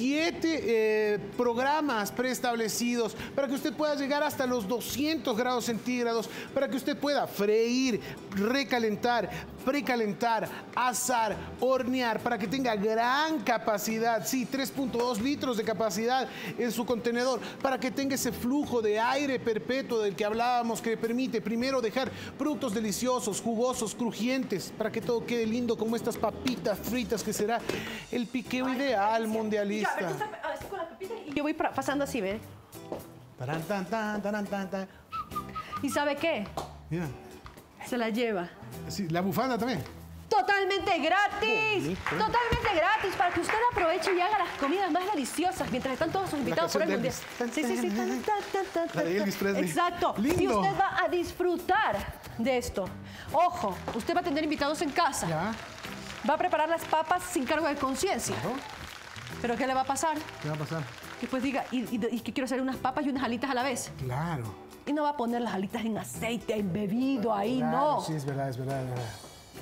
7 programas preestablecidos para que usted pueda llegar hasta los 200 grados centígrados, para que usted pueda freír, recalentar, precalentar, asar, hornear, para que tenga gran capacidad. Sí, 3.2 litros de capacidad en su contenedor, para que tenga ese flujo de aire perpetuo del que hablábamos, que permite primero dejar productos deliciosos, jugosos, crujientes, para que todo quede lindo como estas papitas fritas, que será el piqueo ideal mundialista. Ya, a ver, tú estás con la pepita y yo voy pasando así, ¿ves? Taran, tan, tan, taran, tan, tan. ¿Y sabe qué? Mira. Se la lleva. Sí, la bufanda también. Totalmente gratis, totalmente gratis, para que usted aproveche y haga las comidas más deliciosas mientras están todos sus invitados por el mundial. Sí, sí, sí. La de Elvis Presley. Exacto. Lindo. Y usted va a disfrutar de esto. Ojo, usted va a tener invitados en casa. Ya. Va a preparar las papas sin cargo de conciencia. ¿Pero qué le va a pasar? ¿Qué va a pasar? Que pues diga, y que quiero hacer unas papas y unas alitas a la vez. Claro. Y no va a poner las alitas en aceite embebido ahí, claro, no. Sí, es verdad, es verdad, es verdad.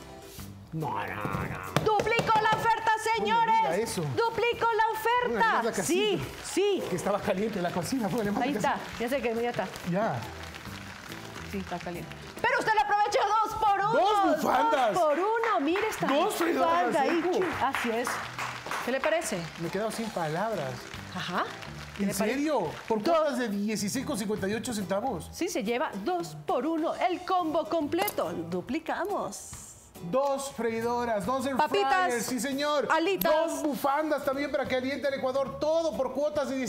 No. ¡Duplico la oferta, señores! No me diga eso. ¡Duplico la oferta! Sí, sí. Que estaba caliente la cocina. Ahí está, ya sé que ya está. Ya. Sí, está caliente. Pero usted le aprovecha 2 por 1. ¡2 bufandas! 2 por 1, mire esta 2 freidoras ahí. Así es. ¿Qué le parece? Me he quedado sin palabras. Ajá. ¿En serio? ¿Por cuotas de $16.58? Sí, se lleva 2 por 1 el combo completo. Duplicamos. 2 freidoras, 2 air papitas, fryers, sí señor. Alitas. 2 bufandas también para que aliente al Ecuador. Todo por cuotas de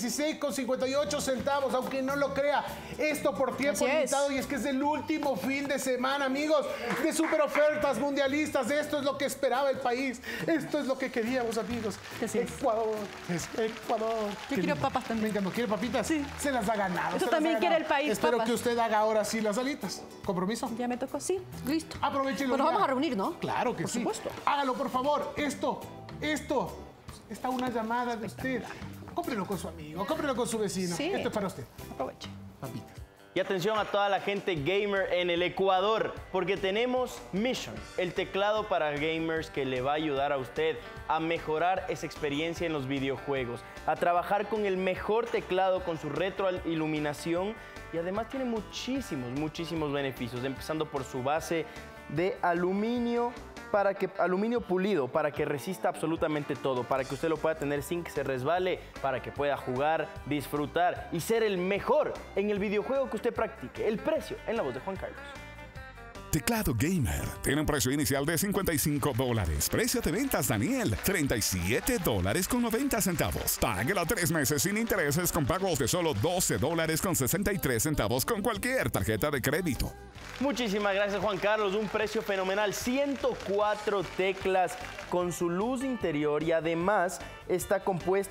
$16.58. Aunque no lo crea, esto por tiempo limitado. Y es que es el último fin de semana, amigos, de super ofertas mundialistas. Esto es lo que esperaba el país. Esto es lo que queríamos, amigos. Ecuador, es Ecuador. Yo quiero papas también. Venga, ¿no quiere papitas? Sí. Se las ha ganado. Eso también quiere el país. Espero papas. que usted haga ahora sí las alitas. ¿Compromiso? Ya me tocó, sí. Listo. Aprovechenlo. Bueno, vamos a reunir, ¿no? Claro que sí. Por supuesto. Hágalo, por favor. Esto. Está una llamada de usted. Cómprelo con su amigo, cómprelo con su vecino. Sí. Esto es para usted. Aproveche. Papitas. Y atención a toda la gente gamer en el Ecuador, porque tenemos Mission, el teclado para gamers que le va a ayudar a usted a mejorar esa experiencia en los videojuegos, a trabajar con el mejor teclado, con su retroiluminación, y además tiene muchísimos beneficios, empezando por su base de aluminio pulido, para que resista absolutamente todo, para que usted lo pueda tener sin que se resbale, para que pueda jugar, disfrutar y ser el mejor en el videojuego que usted practique. El precio en la voz de Juan Carlos. Teclado gamer. Tiene un precio inicial de $55. Precio de ventas, Daniel, $37.90. Páguelo a 3 meses sin intereses con pagos de solo $12.63 con cualquier tarjeta de crédito. Muchísimas gracias, Juan Carlos. Un precio fenomenal. 104 teclas con su luz interior y además está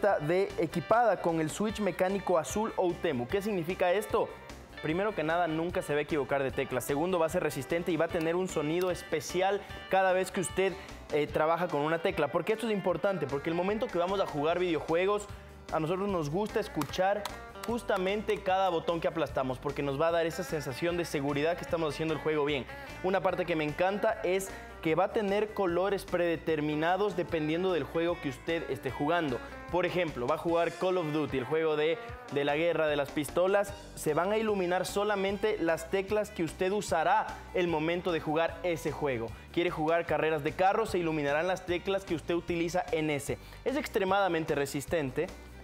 equipada con el switch mecánico azul Outemu. ¿Qué significa esto? Primero que nada, nunca se va a equivocar de tecla. Segundo, va a ser resistente y va a tener un sonido especial cada vez que usted trabaja con una tecla. ¿Por qué esto es importante? Porque el momento que vamos a jugar videojuegos, a nosotros nos gusta escuchar justamente cada botón que aplastamos, porque nos va a dar esa sensación de seguridad que estamos haciendo el juego bien. Una parte que me encanta es que va a tener colores predeterminados dependiendo del juego que usted esté jugando. Por ejemplo, va a jugar Call of Duty, el juego de la guerra de las pistolas. Se van a iluminar solamente las teclas que usted usará el momento de jugar ese juego. Quiere jugar carreras de carros, se iluminarán las teclas que usted utiliza en ese. Es extremadamente resistente.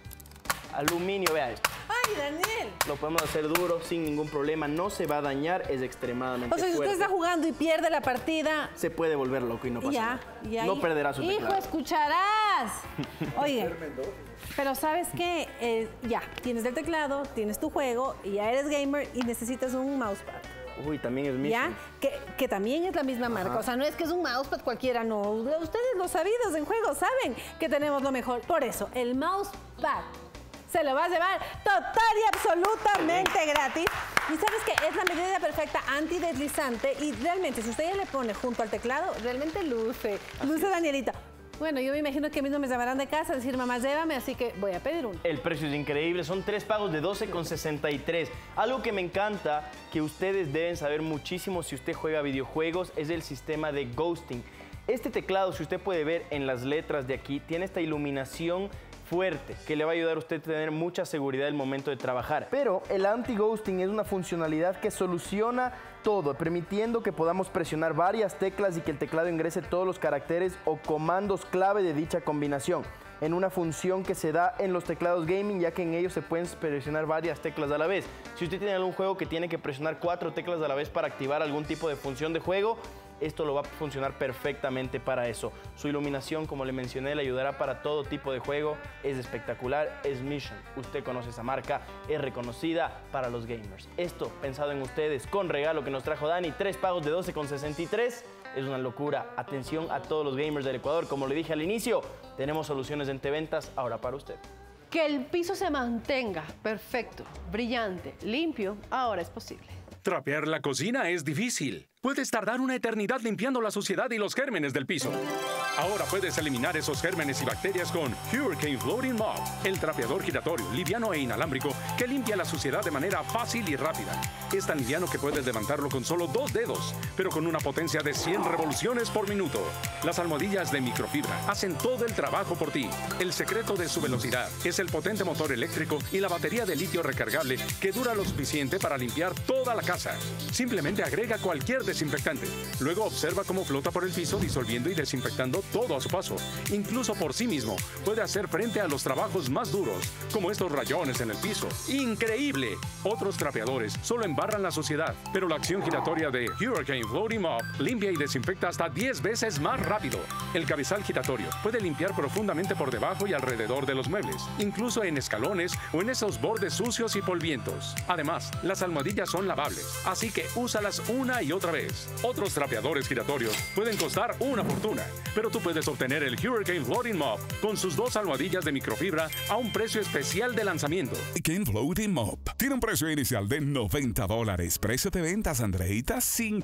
Aluminio, vea esto. ¡Ay, Daniel! Lo podemos hacer duro sin ningún problema, no se va a dañar, es extremadamente fuerte. O sea, si usted está jugando y pierde la partida... Se puede volver loco y no pasa nada. No perderá su teclado. ¡Hijo, escucharás! Oye, pero ¿sabes qué? Ya, tienes el teclado, tienes tu juego, y ya eres gamer y necesitas un mousepad. Uy, también es mismo. ¿Ya? Que también es la misma marca. Ajá. O sea, no es que es un mousepad cualquiera, no. Ustedes los sabidos en juegos saben que tenemos lo mejor. Por eso, el mousepad se lo va a llevar total y absolutamente gratis. Y sabes que es la medida perfecta antideslizante y realmente si usted ya le pone junto al teclado, realmente luce Danielita. Bueno, yo me imagino que mismo me llamarán de casa a decir, mamá, llévame, así que voy a pedir uno. El precio es increíble, son 3 pagos de $12.63. Algo que me encanta, que ustedes deben saber muchísimo si usted juega videojuegos, es el sistema de ghosting. Este teclado, si usted puede ver en las letras de aquí, tiene esta iluminación fuerte que le va a ayudar a usted a tener mucha seguridad al momento de trabajar. Pero el anti-ghosting es una funcionalidad que soluciona todo, permitiendo que podamos presionar varias teclas y que el teclado ingrese todos los caracteres o comandos clave de dicha combinación, en una función que se da en los teclados gaming, ya que en ellos se pueden presionar varias teclas a la vez. Si usted tiene algún juego que tiene que presionar 4 teclas a la vez para activar algún tipo de función de juego, esto lo va a funcionar perfectamente para eso. Su iluminación, como le mencioné, le ayudará para todo tipo de juego. Es espectacular, es Mission. Usted conoce esa marca, es reconocida para los gamers. Esto pensado en ustedes con regalo que nos trajo Dani, 3 pagos de $12.63. Es una locura. Atención a todos los gamers del Ecuador. Como le dije al inicio, tenemos soluciones en Teventas ahora para usted. Que el piso se mantenga perfecto, brillante, limpio, ahora es posible. Trapear la cocina es difícil. Puedes tardar una eternidad limpiando la suciedad y los gérmenes del piso. Ahora puedes eliminar esos gérmenes y bacterias con Hurricane Floating Mop, el trapeador giratorio, liviano e inalámbrico que limpia la suciedad de manera fácil y rápida. Es tan liviano que puedes levantarlo con solo 2 dedos, pero con una potencia de 100 revoluciones por minuto. Las almohadillas de microfibra hacen todo el trabajo por ti. El secreto de su velocidad es el potente motor eléctrico y la batería de litio recargable que dura lo suficiente para limpiar toda la casa. Simplemente agrega cualquier desinfectante. Luego observa cómo flota por el piso disolviendo y desinfectando todo a su paso. Incluso por sí mismo puede hacer frente a los trabajos más duros, como estos rayones en el piso. ¡Increíble! Otros trapeadores solo embarran la suciedad, pero la acción giratoria de Hurricane Floating Mop limpia y desinfecta hasta 10 veces más rápido. El cabezal giratorio puede limpiar profundamente por debajo y alrededor de los muebles, incluso en escalones o en esos bordes sucios y polvientos. Además, las almohadillas son lavables, así que úsalas una y otra vez. Otros trapeadores giratorios pueden costar una fortuna, pero tú puedes obtener el Hurricane Floating Mop con sus 2 almohadillas de microfibra a un precio especial de lanzamiento. Hurricane Floating Mop tiene un precio inicial de $90. Precio de ventas, Andreita,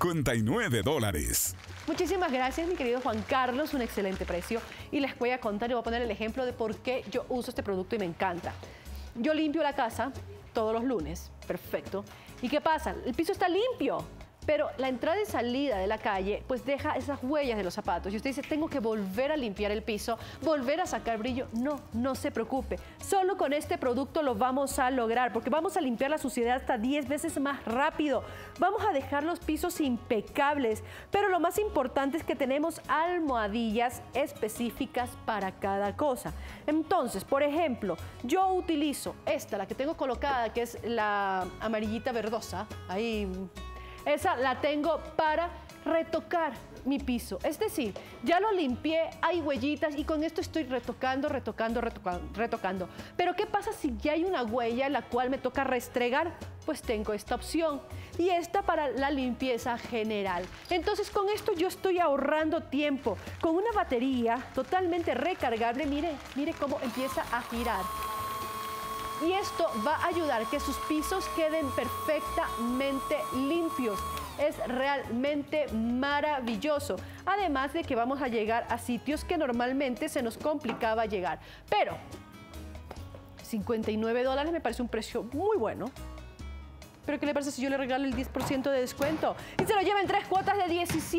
$59. Muchísimas gracias, mi querido Juan Carlos, un excelente precio. Y les voy a contar y voy a poner el ejemplo de por qué yo uso este producto y me encanta. Yo limpio la casa todos los lunes, perfecto. ¿Y qué pasa? El piso está limpio, pero la entrada y salida de la calle pues deja esas huellas de los zapatos. Y usted dice, tengo que volver a limpiar el piso, volver a sacar brillo. No, no se preocupe. Solo con este producto lo vamos a lograr, porque vamos a limpiar la suciedad hasta 10 veces más rápido. Vamos a dejar los pisos impecables, pero lo más importante es que tenemos almohadillas específicas para cada cosa. Entonces, por ejemplo, yo utilizo esta, la que tengo colocada, que es la amarillita verdosa, ahí Esa la tengo para retocar mi piso. Es decir, ya lo limpié, hay huellitas y con esto estoy retocando. Pero ¿qué pasa si ya hay una huella en la cual me toca restregar? Pues tengo esta opción y esta para la limpieza general. Entonces con esto yo estoy ahorrando tiempo. Con una batería totalmente recargable, mire cómo empieza a girar. Y esto va a ayudar a que sus pisos queden perfectamente limpios. Es realmente maravilloso. Además de que vamos a llegar a sitios que normalmente se nos complicaba llegar. Pero $59 me parece un precio muy bueno. ¿Pero qué le parece si yo le regalo el 10% de descuento? Y se lo lleva en 3 cuotas de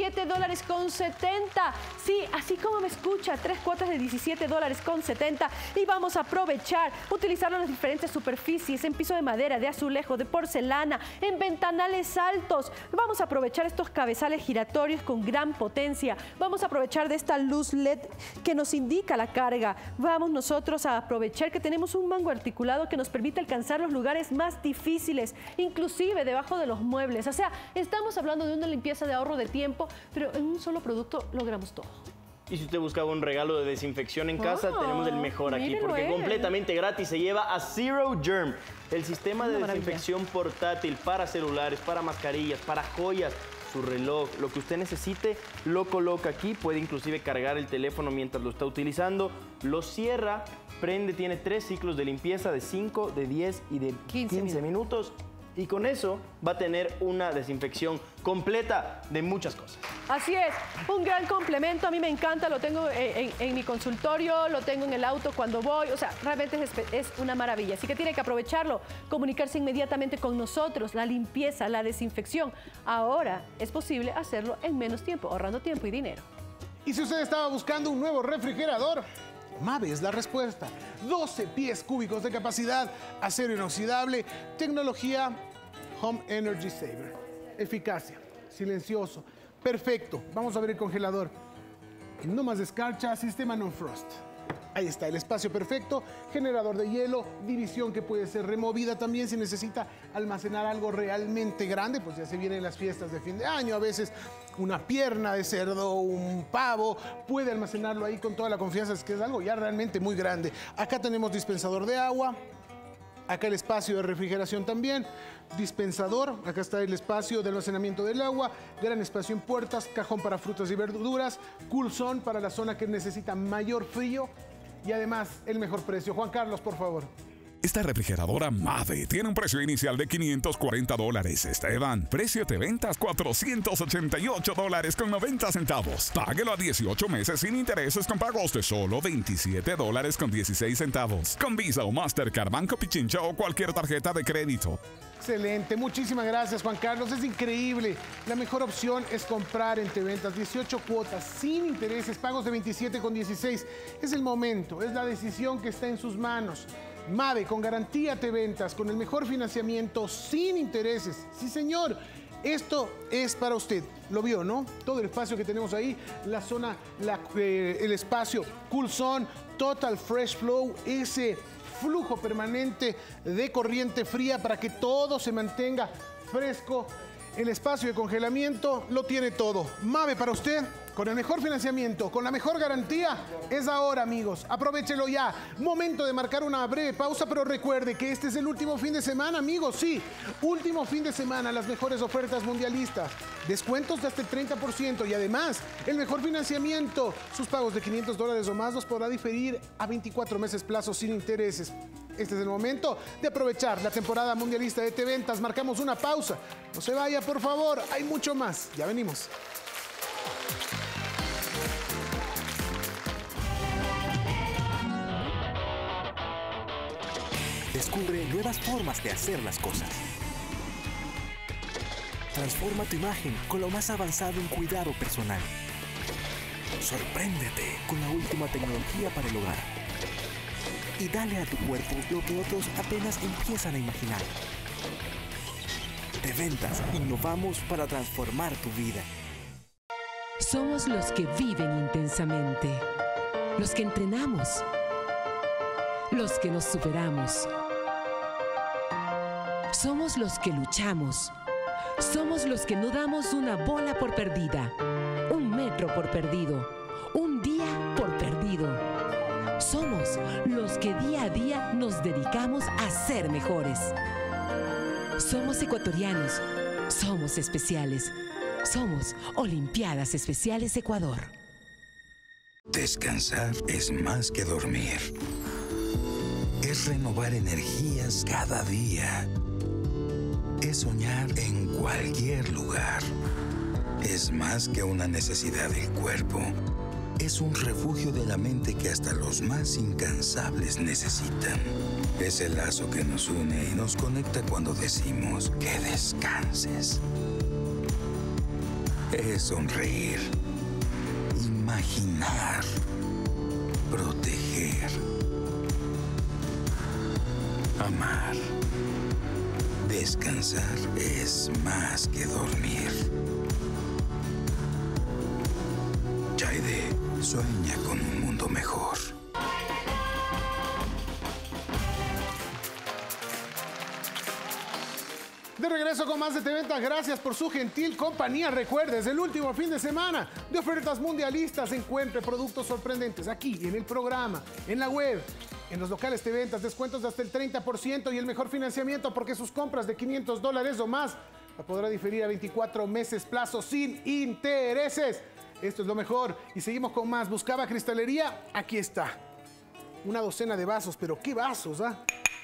$17.70. Sí, así como me escucha, 3 cuotas de $17.70. Y vamos a aprovechar, utilizarlo en las diferentes superficies, en piso de madera, de azulejo, de porcelana, en ventanales altos. Vamos a aprovechar estos cabezales giratorios con gran potencia. Vamos a aprovechar de esta luz LED que nos indica la carga. Vamos nosotros a aprovechar que tenemos un mango articulado que nos permite alcanzar los lugares más difíciles, inclusive debajo de los muebles. O sea, estamos hablando de una limpieza de ahorro de tiempo, pero en un solo producto logramos todo. Y si usted buscaba un regalo de desinfección en casa, tenemos el mejor aquí, porque completamente gratis se lleva a Zero Germ, el sistema de desinfección portátil para celulares, para mascarillas, para joyas, su reloj, lo que usted necesite, lo coloca aquí, puede inclusive cargar el teléfono mientras lo está utilizando, lo cierra, prende, tiene 3 ciclos de limpieza de 5, de 10 y de 15 minutos. Y con eso va a tener una desinfección completa de muchas cosas. Así es, un gran complemento, a mí me encanta, lo tengo en mi consultorio, lo tengo en el auto cuando voy, o sea, realmente es una maravilla. Así que tiene que aprovecharlo, comunicarse inmediatamente con nosotros, la limpieza, la desinfección. Ahora es posible hacerlo en menos tiempo, ahorrando tiempo y dinero. Y si usted estaba buscando un nuevo refrigerador, Mave es la respuesta. 12 pies cúbicos de capacidad, acero inoxidable, tecnología Home Energy Saver. Eficacia, silencioso, perfecto. Vamos a ver el congelador. No más escarcha, sistema non-frost. Ahí está, el espacio perfecto, generador de hielo, división que puede ser removida también si necesita almacenar algo realmente grande, pues ya se vienen las fiestas de fin de año, a veces una pierna de cerdo, un pavo, puede almacenarlo ahí con toda la confianza, es que es algo ya realmente muy grande. Acá tenemos dispensador de agua, acá el espacio de refrigeración también, dispensador, acá está el espacio de almacenamiento del agua, gran espacio en puertas, cajón para frutas y verduras, cool zone para la zona que necesita mayor frío y además el mejor precio. Juan Carlos, por favor. Esta refrigeradora Mave tiene un precio inicial de $540. Esteban, precio de ventas $488.90. Páguelo a 18 meses sin intereses con pagos de solo $27.16. Con Visa o Mastercard, Banco Pichincha o cualquier tarjeta de crédito. Excelente, muchísimas gracias Juan Carlos, es increíble. La mejor opción es comprar en Teventas, 18 cuotas sin intereses, pagos de $27.16. Es el momento, es la decisión que está en sus manos. Mave con garantía Teventas, con el mejor financiamiento sin intereses. Sí señor, esto es para usted. Lo vio, ¿no? Todo el espacio que tenemos ahí, la zona, el espacio Cool Zone, Total Fresh Flow, ese flujo permanente de corriente fría para que todo se mantenga fresco. El espacio de congelamiento lo tiene todo. Mave para usted, con el mejor financiamiento, con la mejor garantía, es ahora, amigos. Aprovechelo ya. Momento de marcar una breve pausa, pero recuerde que este es el último fin de semana, amigos. Sí, último fin de semana, las mejores ofertas mundialistas. Descuentos de hasta el 30% y además, el mejor financiamiento. Sus pagos de $500 o más los podrá diferir a 24 meses plazo sin intereses. Este es el momento de aprovechar la temporada mundialista de Teventas. Marcamos una pausa. No se vaya, por favor. Hay mucho más. Ya venimos. Descubre nuevas formas de hacer las cosas. Transforma tu imagen con lo más avanzado en cuidado personal. Sorpréndete con la última tecnología para el hogar. Y dale a tu cuerpo lo que otros apenas empiezan a imaginar. Teventas, innovamos para transformar tu vida. Somos los que viven intensamente, los que entrenamos, los que nos superamos. Somos los que luchamos, Somos los que no damos una bola por perdida, un metro por perdido, un día por perdido. Somos los que día a día nos dedicamos a ser mejores. Somos ecuatorianos, somos especiales, somos Olimpiadas Especiales Ecuador. Descansar es más que dormir. Es renovar energías cada día. Es soñar en cualquier lugar. Es más que una necesidad del cuerpo. Es un refugio de la mente que hasta los más incansables necesitan. Es el lazo que nos une y nos conecta cuando decimos que descanses. Es sonreír, imaginar, proteger, amar. Descansar es más que dormir. Chaide sueña con un mundo mejor. De regreso con más de TVentas, gracias por su gentil compañía. Recuerde, desde el último fin de semana de ofertas mundialistas, encuentre productos sorprendentes aquí en el programa, en la web, en los locales TVentas, descuentos de hasta el 30% y el mejor financiamiento porque sus compras de $500 o más la podrá diferir a 24 meses plazo sin intereses. Esto es lo mejor y seguimos con más. Buscaba cristalería, aquí está. Una docena de vasos, pero ¿qué vasos, ah?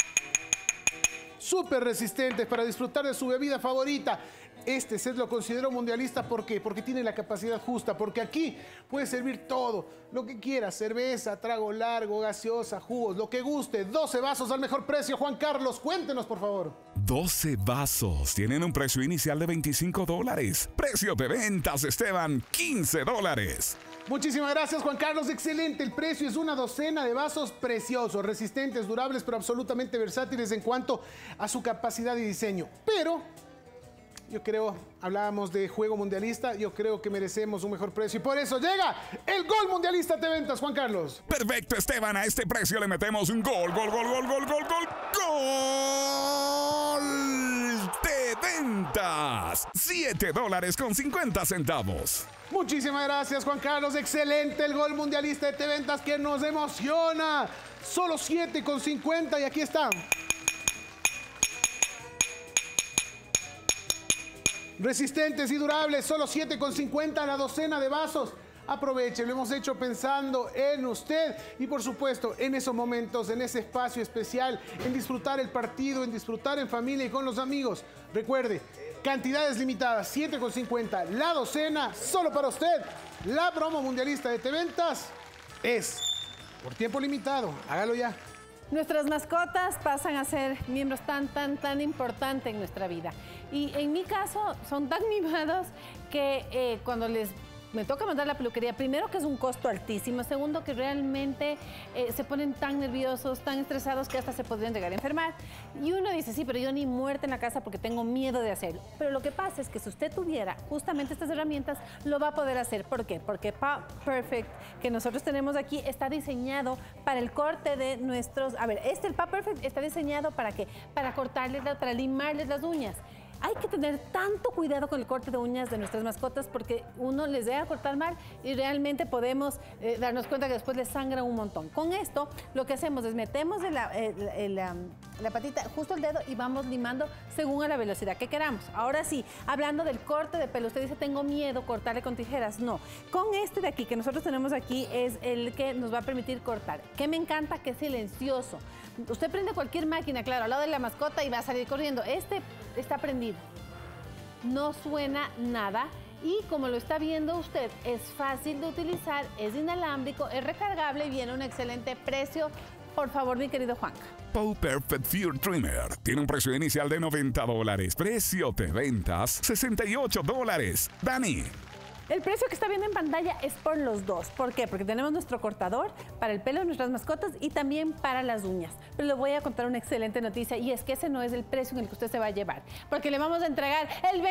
Súper resistentes para disfrutar de su bebida favorita. Este set lo considero mundialista, ¿por qué? Porque tiene la capacidad justa, porque aquí puede servir todo, lo que quiera, cerveza, trago largo, gaseosa, jugos, lo que guste. 12 vasos al mejor precio. Juan Carlos, cuéntenos, por favor. 12 vasos tienen un precio inicial de $25. Precio de ventas, Esteban, $15. Muchísimas gracias, Juan Carlos. Excelente. El precio es una docena de vasos preciosos, resistentes, durables, pero absolutamente versátiles en cuanto a su capacidad y diseño. Pero yo creo, hablábamos de juego mundialista, yo creo que merecemos un mejor precio y por eso llega el Gol Mundialista TVentas, Juan Carlos. Perfecto, Esteban. A este precio le metemos un gol TVentas. $7.50. Muchísimas gracias, Juan Carlos. Excelente el Gol Mundialista de TVentas que nos emociona. Solo $7.50 y aquí está. Resistentes y durables, solo $7.50 la docena de vasos. Aproveche, lo hemos hecho pensando en usted y por supuesto en esos momentos, en ese espacio especial, en disfrutar el partido, en disfrutar en familia y con los amigos. Recuerde, cantidades limitadas, $7.50 la docena, solo para usted. La promo mundialista de TVentas es por tiempo limitado. Hágalo ya. Nuestras mascotas pasan a ser miembros tan importantes en nuestra vida. Y en mi caso son tan mimados que cuando me toca mandar la peluquería, primero que es un costo altísimo, segundo que realmente se ponen tan nerviosos, tan estresados que hasta se podrían llegar a enfermar. Y uno dice, sí, pero yo ni muerta en la casa porque tengo miedo de hacerlo. Pero lo que pasa es que si usted tuviera justamente estas herramientas, lo va a poder hacer. ¿Por qué? Porque Paw Perfect, que nosotros tenemos aquí, está diseñado para el corte de nuestros... A ver, el Paw Perfect está diseñado ¿para qué? Para cortarles, para limarles las uñas. Hay que tener tanto cuidado con el corte de uñas de nuestras mascotas porque uno les llega a cortar mal y realmente podemos darnos cuenta que después les sangra un montón. Con esto, lo que hacemos es metemos la patita justo el dedo y vamos limando según a la velocidad que queramos. Ahora sí, hablando del corte de pelo, usted dice, tengo miedo cortarle con tijeras. No, con este de aquí que nosotros tenemos aquí es el que nos va a permitir cortar. Que me encanta, que es silencioso. Usted prende cualquier máquina, claro, al lado de la mascota y va a salir corriendo. Este está prendido. No suena nada y como lo está viendo usted, es fácil de utilizar, es inalámbrico, es recargable y viene a un excelente precio. Por favor, mi querido Juanca. Paw Perfect Fur Trimmer tiene un precio inicial de $90. Precio de ventas, $68. Dani. El precio que está viendo en pantalla es por los dos. ¿Por qué? Porque tenemos nuestro cortador para el pelo de nuestras mascotas y también para las uñas. Pero le voy a contar una excelente noticia y es que ese no es el precio en el que usted se va a llevar. Porque le vamos a entregar el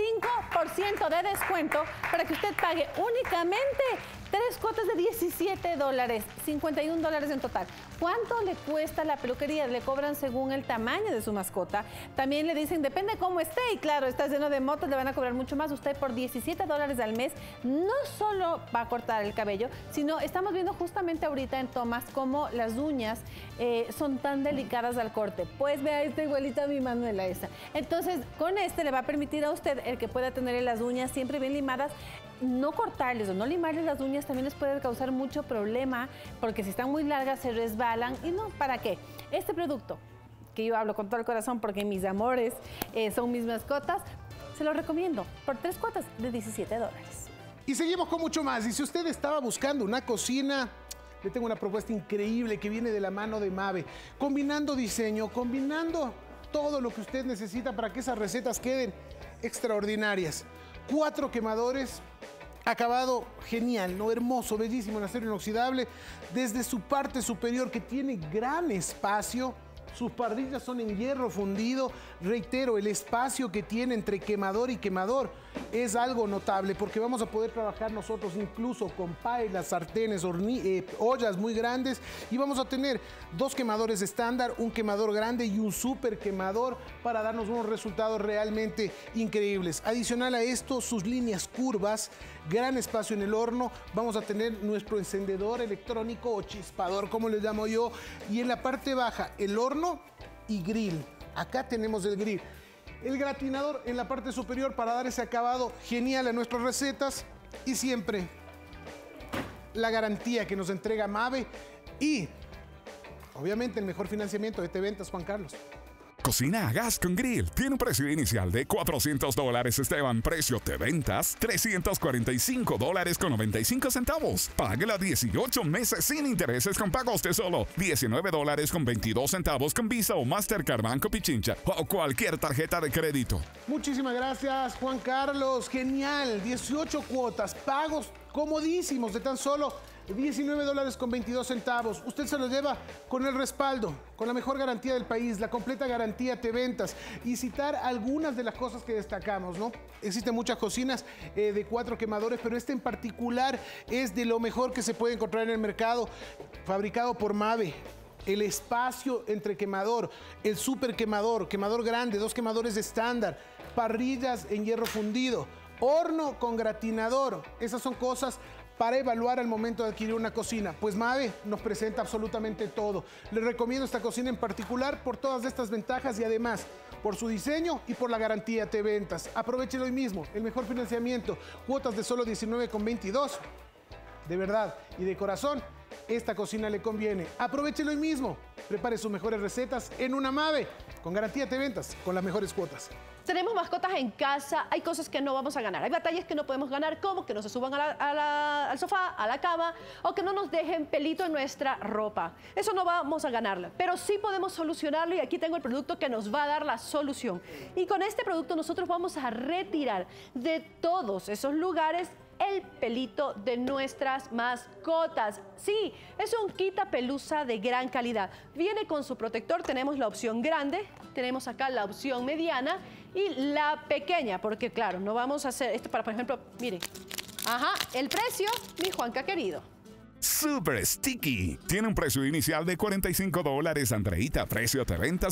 25% de descuento para que usted pague únicamente 3 cuotas de $17, $51 en total. ¿Cuánto le cuesta la peluquería? Le cobran según el tamaño de su mascota. También le dicen, depende cómo esté. Y claro, está lleno de motos, le van a cobrar mucho más. Usted por $17 al mes no solo va a cortar el cabello, sino estamos viendo justamente ahorita en tomas cómo las uñas son tan delicadas al corte. Pues vea, está igualita a mi Manuela esa. Entonces, con este le va a permitir a usted el que pueda tener las uñas siempre bien limadas. No cortarles o no limarles las uñas también les puede causar mucho problema porque si están muy largas se resbalan y no, ¿para qué? Este producto, que yo hablo con todo el corazón porque mis amores son mis mascotas, se lo recomiendo por 3 cuotas de $17. Y seguimos con mucho más. Y si usted estaba buscando una cocina, le tengo una propuesta increíble que viene de la mano de Mave. Combinando diseño, combinando todo lo que usted necesita para que esas recetas queden extraordinarias. 4 quemadores, acabado genial, ¿no? Hermoso, bellísimo en acero inoxidable. Desde su parte superior que tiene gran espacio. Sus parrillas son en hierro fundido. Reitero, el espacio que tiene entre quemador y quemador es algo notable porque vamos a poder trabajar nosotros incluso con paelas, sartenes, ollas muy grandes y vamos a tener 2 quemadores estándar, un quemador grande y un super quemador para darnos unos resultados realmente increíbles. Adicional a esto, sus líneas curvas, gran espacio en el horno, vamos a tener nuestro encendedor electrónico o chispador, como le llamo yo, y en la parte baja el horno y grill. Acá tenemos el grill. El gratinador en la parte superior para dar ese acabado genial a nuestras recetas y siempre la garantía que nos entrega Mave y obviamente el mejor financiamiento de TVentas, Juan Carlos. Cocina a gas con grill. Tiene un precio inicial de $400, Esteban. Precio de ventas, $345.95. Páguela 18 meses sin intereses con pagos de solo $19.22 con Visa o Mastercard Banco Pichincha o cualquier tarjeta de crédito. Muchísimas gracias, Juan Carlos. Genial. 18 cuotas, pagos comodísimos de tan solo $19.22. Usted se lo lleva con el respaldo, con la mejor garantía del país, la completa garantía TVentas. Y citar algunas de las cosas que destacamos, ¿no? Existen muchas cocinas de 4 quemadores, pero este en particular es de lo mejor que se puede encontrar en el mercado, fabricado por Mave. El espacio entre quemador, el super quemador, quemador grande, 2 quemadores estándar, parrillas en hierro fundido, horno con gratinador. Esas son cosas para evaluar al momento de adquirir una cocina. Pues Mave nos presenta absolutamente todo. Les recomiendo esta cocina en particular por todas estas ventajas y además por su diseño y por la garantía TVentas. Aprovéchelo hoy mismo, el mejor financiamiento, cuotas de solo $19.22. De verdad y de corazón, esta cocina le conviene. Aprovéchelo hoy mismo, prepare sus mejores recetas en una Mave, con garantía TVentas, con las mejores cuotas. Tenemos mascotas en casa, hay cosas que no vamos a ganar, hay batallas que no podemos ganar, como que no se suban al sofá, a la cama, o que no nos dejen pelito en nuestra ropa. Eso no vamos a ganarlo, pero sí podemos solucionarlo y aquí tengo el producto que nos va a dar la solución. Y con este producto nosotros vamos a retirar de todos esos lugares el pelito de nuestras mascotas. Sí, es un quita pelusa de gran calidad. Viene con su protector, tenemos la opción grande, tenemos acá la opción mediana y la pequeña, porque claro, no vamos a hacer esto para, por ejemplo, miren. Ajá, el precio, mi Juanca querido. Super Sticky. Tiene un precio inicial de $45, Andreita. Precio de ventas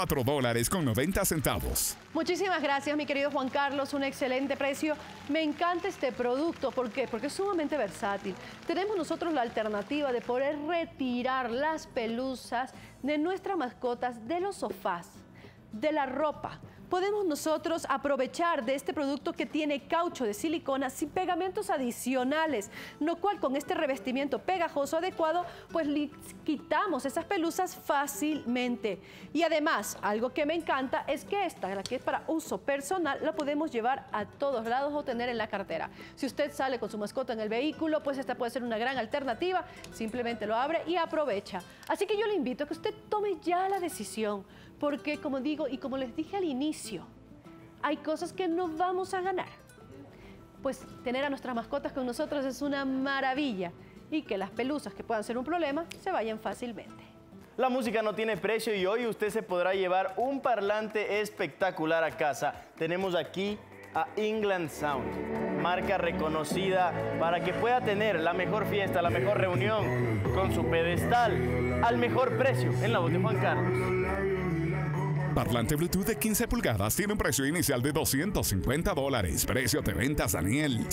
$24.90. Muchísimas gracias, mi querido Juan Carlos. Un excelente precio. Me encanta este producto. ¿Por qué? Porque es sumamente versátil. Tenemos nosotros la alternativa de poder retirar las pelusas de nuestras mascotas, de los sofás, de la ropa. Podemos nosotros aprovechar de este producto que tiene caucho de silicona sin pegamentos adicionales, lo cual con este revestimiento pegajoso adecuado, pues le quitamos esas pelusas fácilmente. Y además, algo que me encanta es que esta, la que es para uso personal, la podemos llevar a todos lados o tener en la cartera. Si usted sale con su mascota en el vehículo, pues esta puede ser una gran alternativa. Simplemente lo abre y aprovecha. Así que yo le invito a que usted tome ya la decisión, porque como digo y como les dije al inicio, hay cosas que no vamos a ganar, pues tener a nuestras mascotas con nosotros es una maravilla y que las pelusas que puedan ser un problema se vayan fácilmente. La música no tiene precio y hoy usted se podrá llevar un parlante espectacular a casa. Tenemos aquí a England Sound, marca reconocida para que pueda tener la mejor fiesta, la mejor reunión, con su pedestal al mejor precio en la voz de Juan Carlos. Parlante Bluetooth de 15 pulgadas tiene un precio inicial de $250. Precio de ventas, Daniel,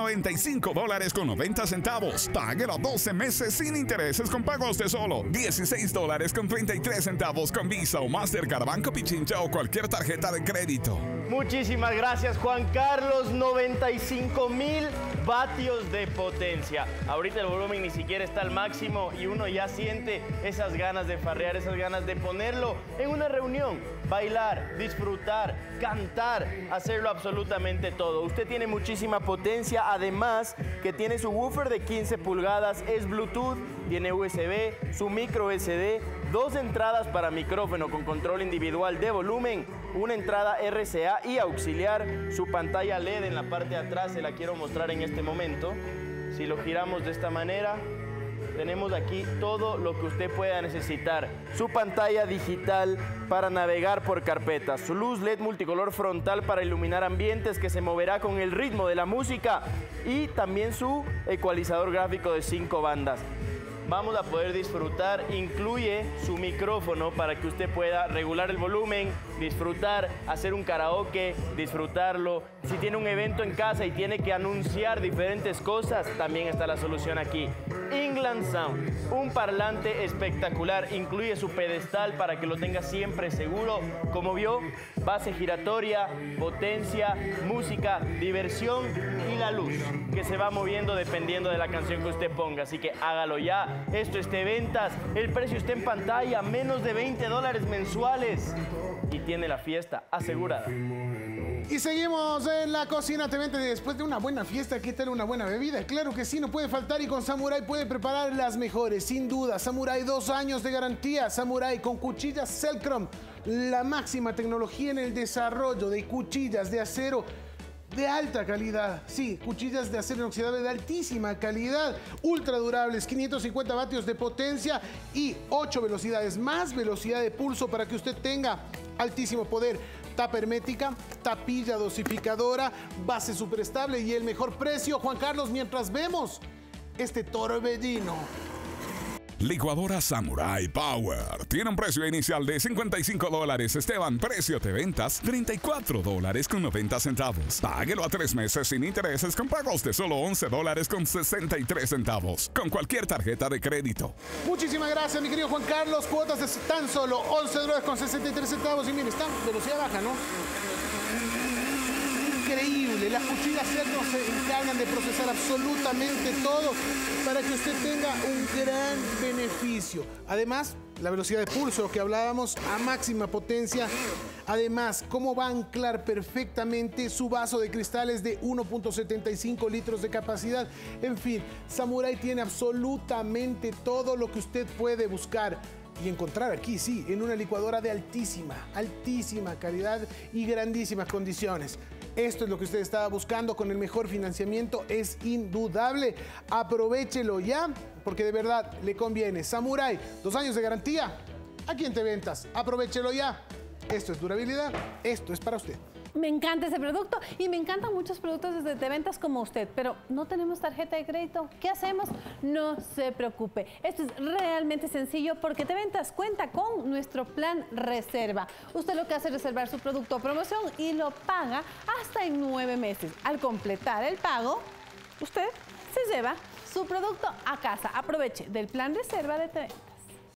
$195.90. Páguelo a 12 meses sin intereses con pagos de solo $16.33 con Visa o Mastercard, Banco Pichincha o cualquier tarjeta de crédito. Muchísimas gracias, Juan Carlos. 95,000 vatios de potencia. Ahorita el volumen ni siquiera está al máximo y uno ya siente esas ganas de farrear, esas ganas de ponerlo en una reunión, bailar, disfrutar, cantar, hacerlo absolutamente todo. Usted tiene muchísima potencia, además que tiene su woofer de 15 pulgadas, es Bluetooth, tiene USB, su micro SD, 2 entradas para micrófono con control individual de volumen, una entrada RCA y auxiliar, su pantalla LED en la parte de atrás, se la quiero mostrar en este momento. Si lo giramos de esta manera, tenemos aquí todo lo que usted pueda necesitar. Su pantalla digital para navegar por carpetas, su luz LED multicolor frontal para iluminar ambientes que se moverá con el ritmo de la música y también su ecualizador gráfico de 5 bandas. Vamos a poder disfrutar, incluye su micrófono para que usted pueda regular el volumen, disfrutar, hacer un karaoke, disfrutarlo. Si tiene un evento en casa y tiene que anunciar diferentes cosas, también está la solución aquí. England Sound, un parlante espectacular, incluye su pedestal para que lo tenga siempre seguro. Como vio, base giratoria, potencia, música, diversión y la luz que se va moviendo dependiendo de la canción que usted ponga. Así que hágalo ya. Esto es Teventas, el precio está en pantalla, menos de $20 mensuales y tiene la fiesta asegurada. Y seguimos en la cocina Teventas después de una buena fiesta. ¿Qué tal una buena bebida? Claro que sí, no puede faltar y con Samurai puede preparar las mejores, sin duda. Samurai, 2 años de garantía. Samurai con cuchillas Selcrom, la máxima tecnología en el desarrollo de cuchillas de acero de alta calidad. Sí, cuchillas de acero inoxidable de altísima calidad, ultra durables, 550 vatios de potencia y 8 velocidades, más velocidad de pulso para que usted tenga altísimo poder. Tapa hermética, tapilla dosificadora, base súper estable y el mejor precio, Juan Carlos, mientras vemos este torbellino. Licuadora Samurai Power. Tiene un precio inicial de $55. Esteban, precio de ventas $34.90. Páguelo a 3 meses sin intereses con pagos de solo $11.63 con cualquier tarjeta de crédito. Muchísimas gracias, mi querido Juan Carlos. Cuotas de tan solo $11.63. Y mire, está velocidad baja, ¿no? Increíble, las cuchillas Selcrom se encargan de procesar absolutamente todo para que usted tenga un gran beneficio. Además, la velocidad de pulso que hablábamos a máxima potencia. Además, cómo va a anclar perfectamente su vaso de cristales de 1.75 litros de capacidad. En fin, Samurai tiene absolutamente todo lo que usted puede buscar y encontrar aquí, sí, en una licuadora de altísima calidad y grandísimas condiciones. Esto es lo que usted estaba buscando con el mejor financiamiento, es indudable. Aprovechelo ya, porque de verdad le conviene. Samurai, 2 años de garantía, aquí en Teventas. Aprovechelo ya. Esto es durabilidad, esto es para usted. Me encanta ese producto y me encantan muchos productos desde Teventas como usted, pero no tenemos tarjeta de crédito. ¿Qué hacemos? No se preocupe. Esto es realmente sencillo porque Teventas cuenta con nuestro plan reserva. Usted lo que hace es reservar su producto o promoción y lo paga hasta en 9 meses. Al completar el pago, usted se lleva su producto a casa. Aproveche del plan reserva de Teventas.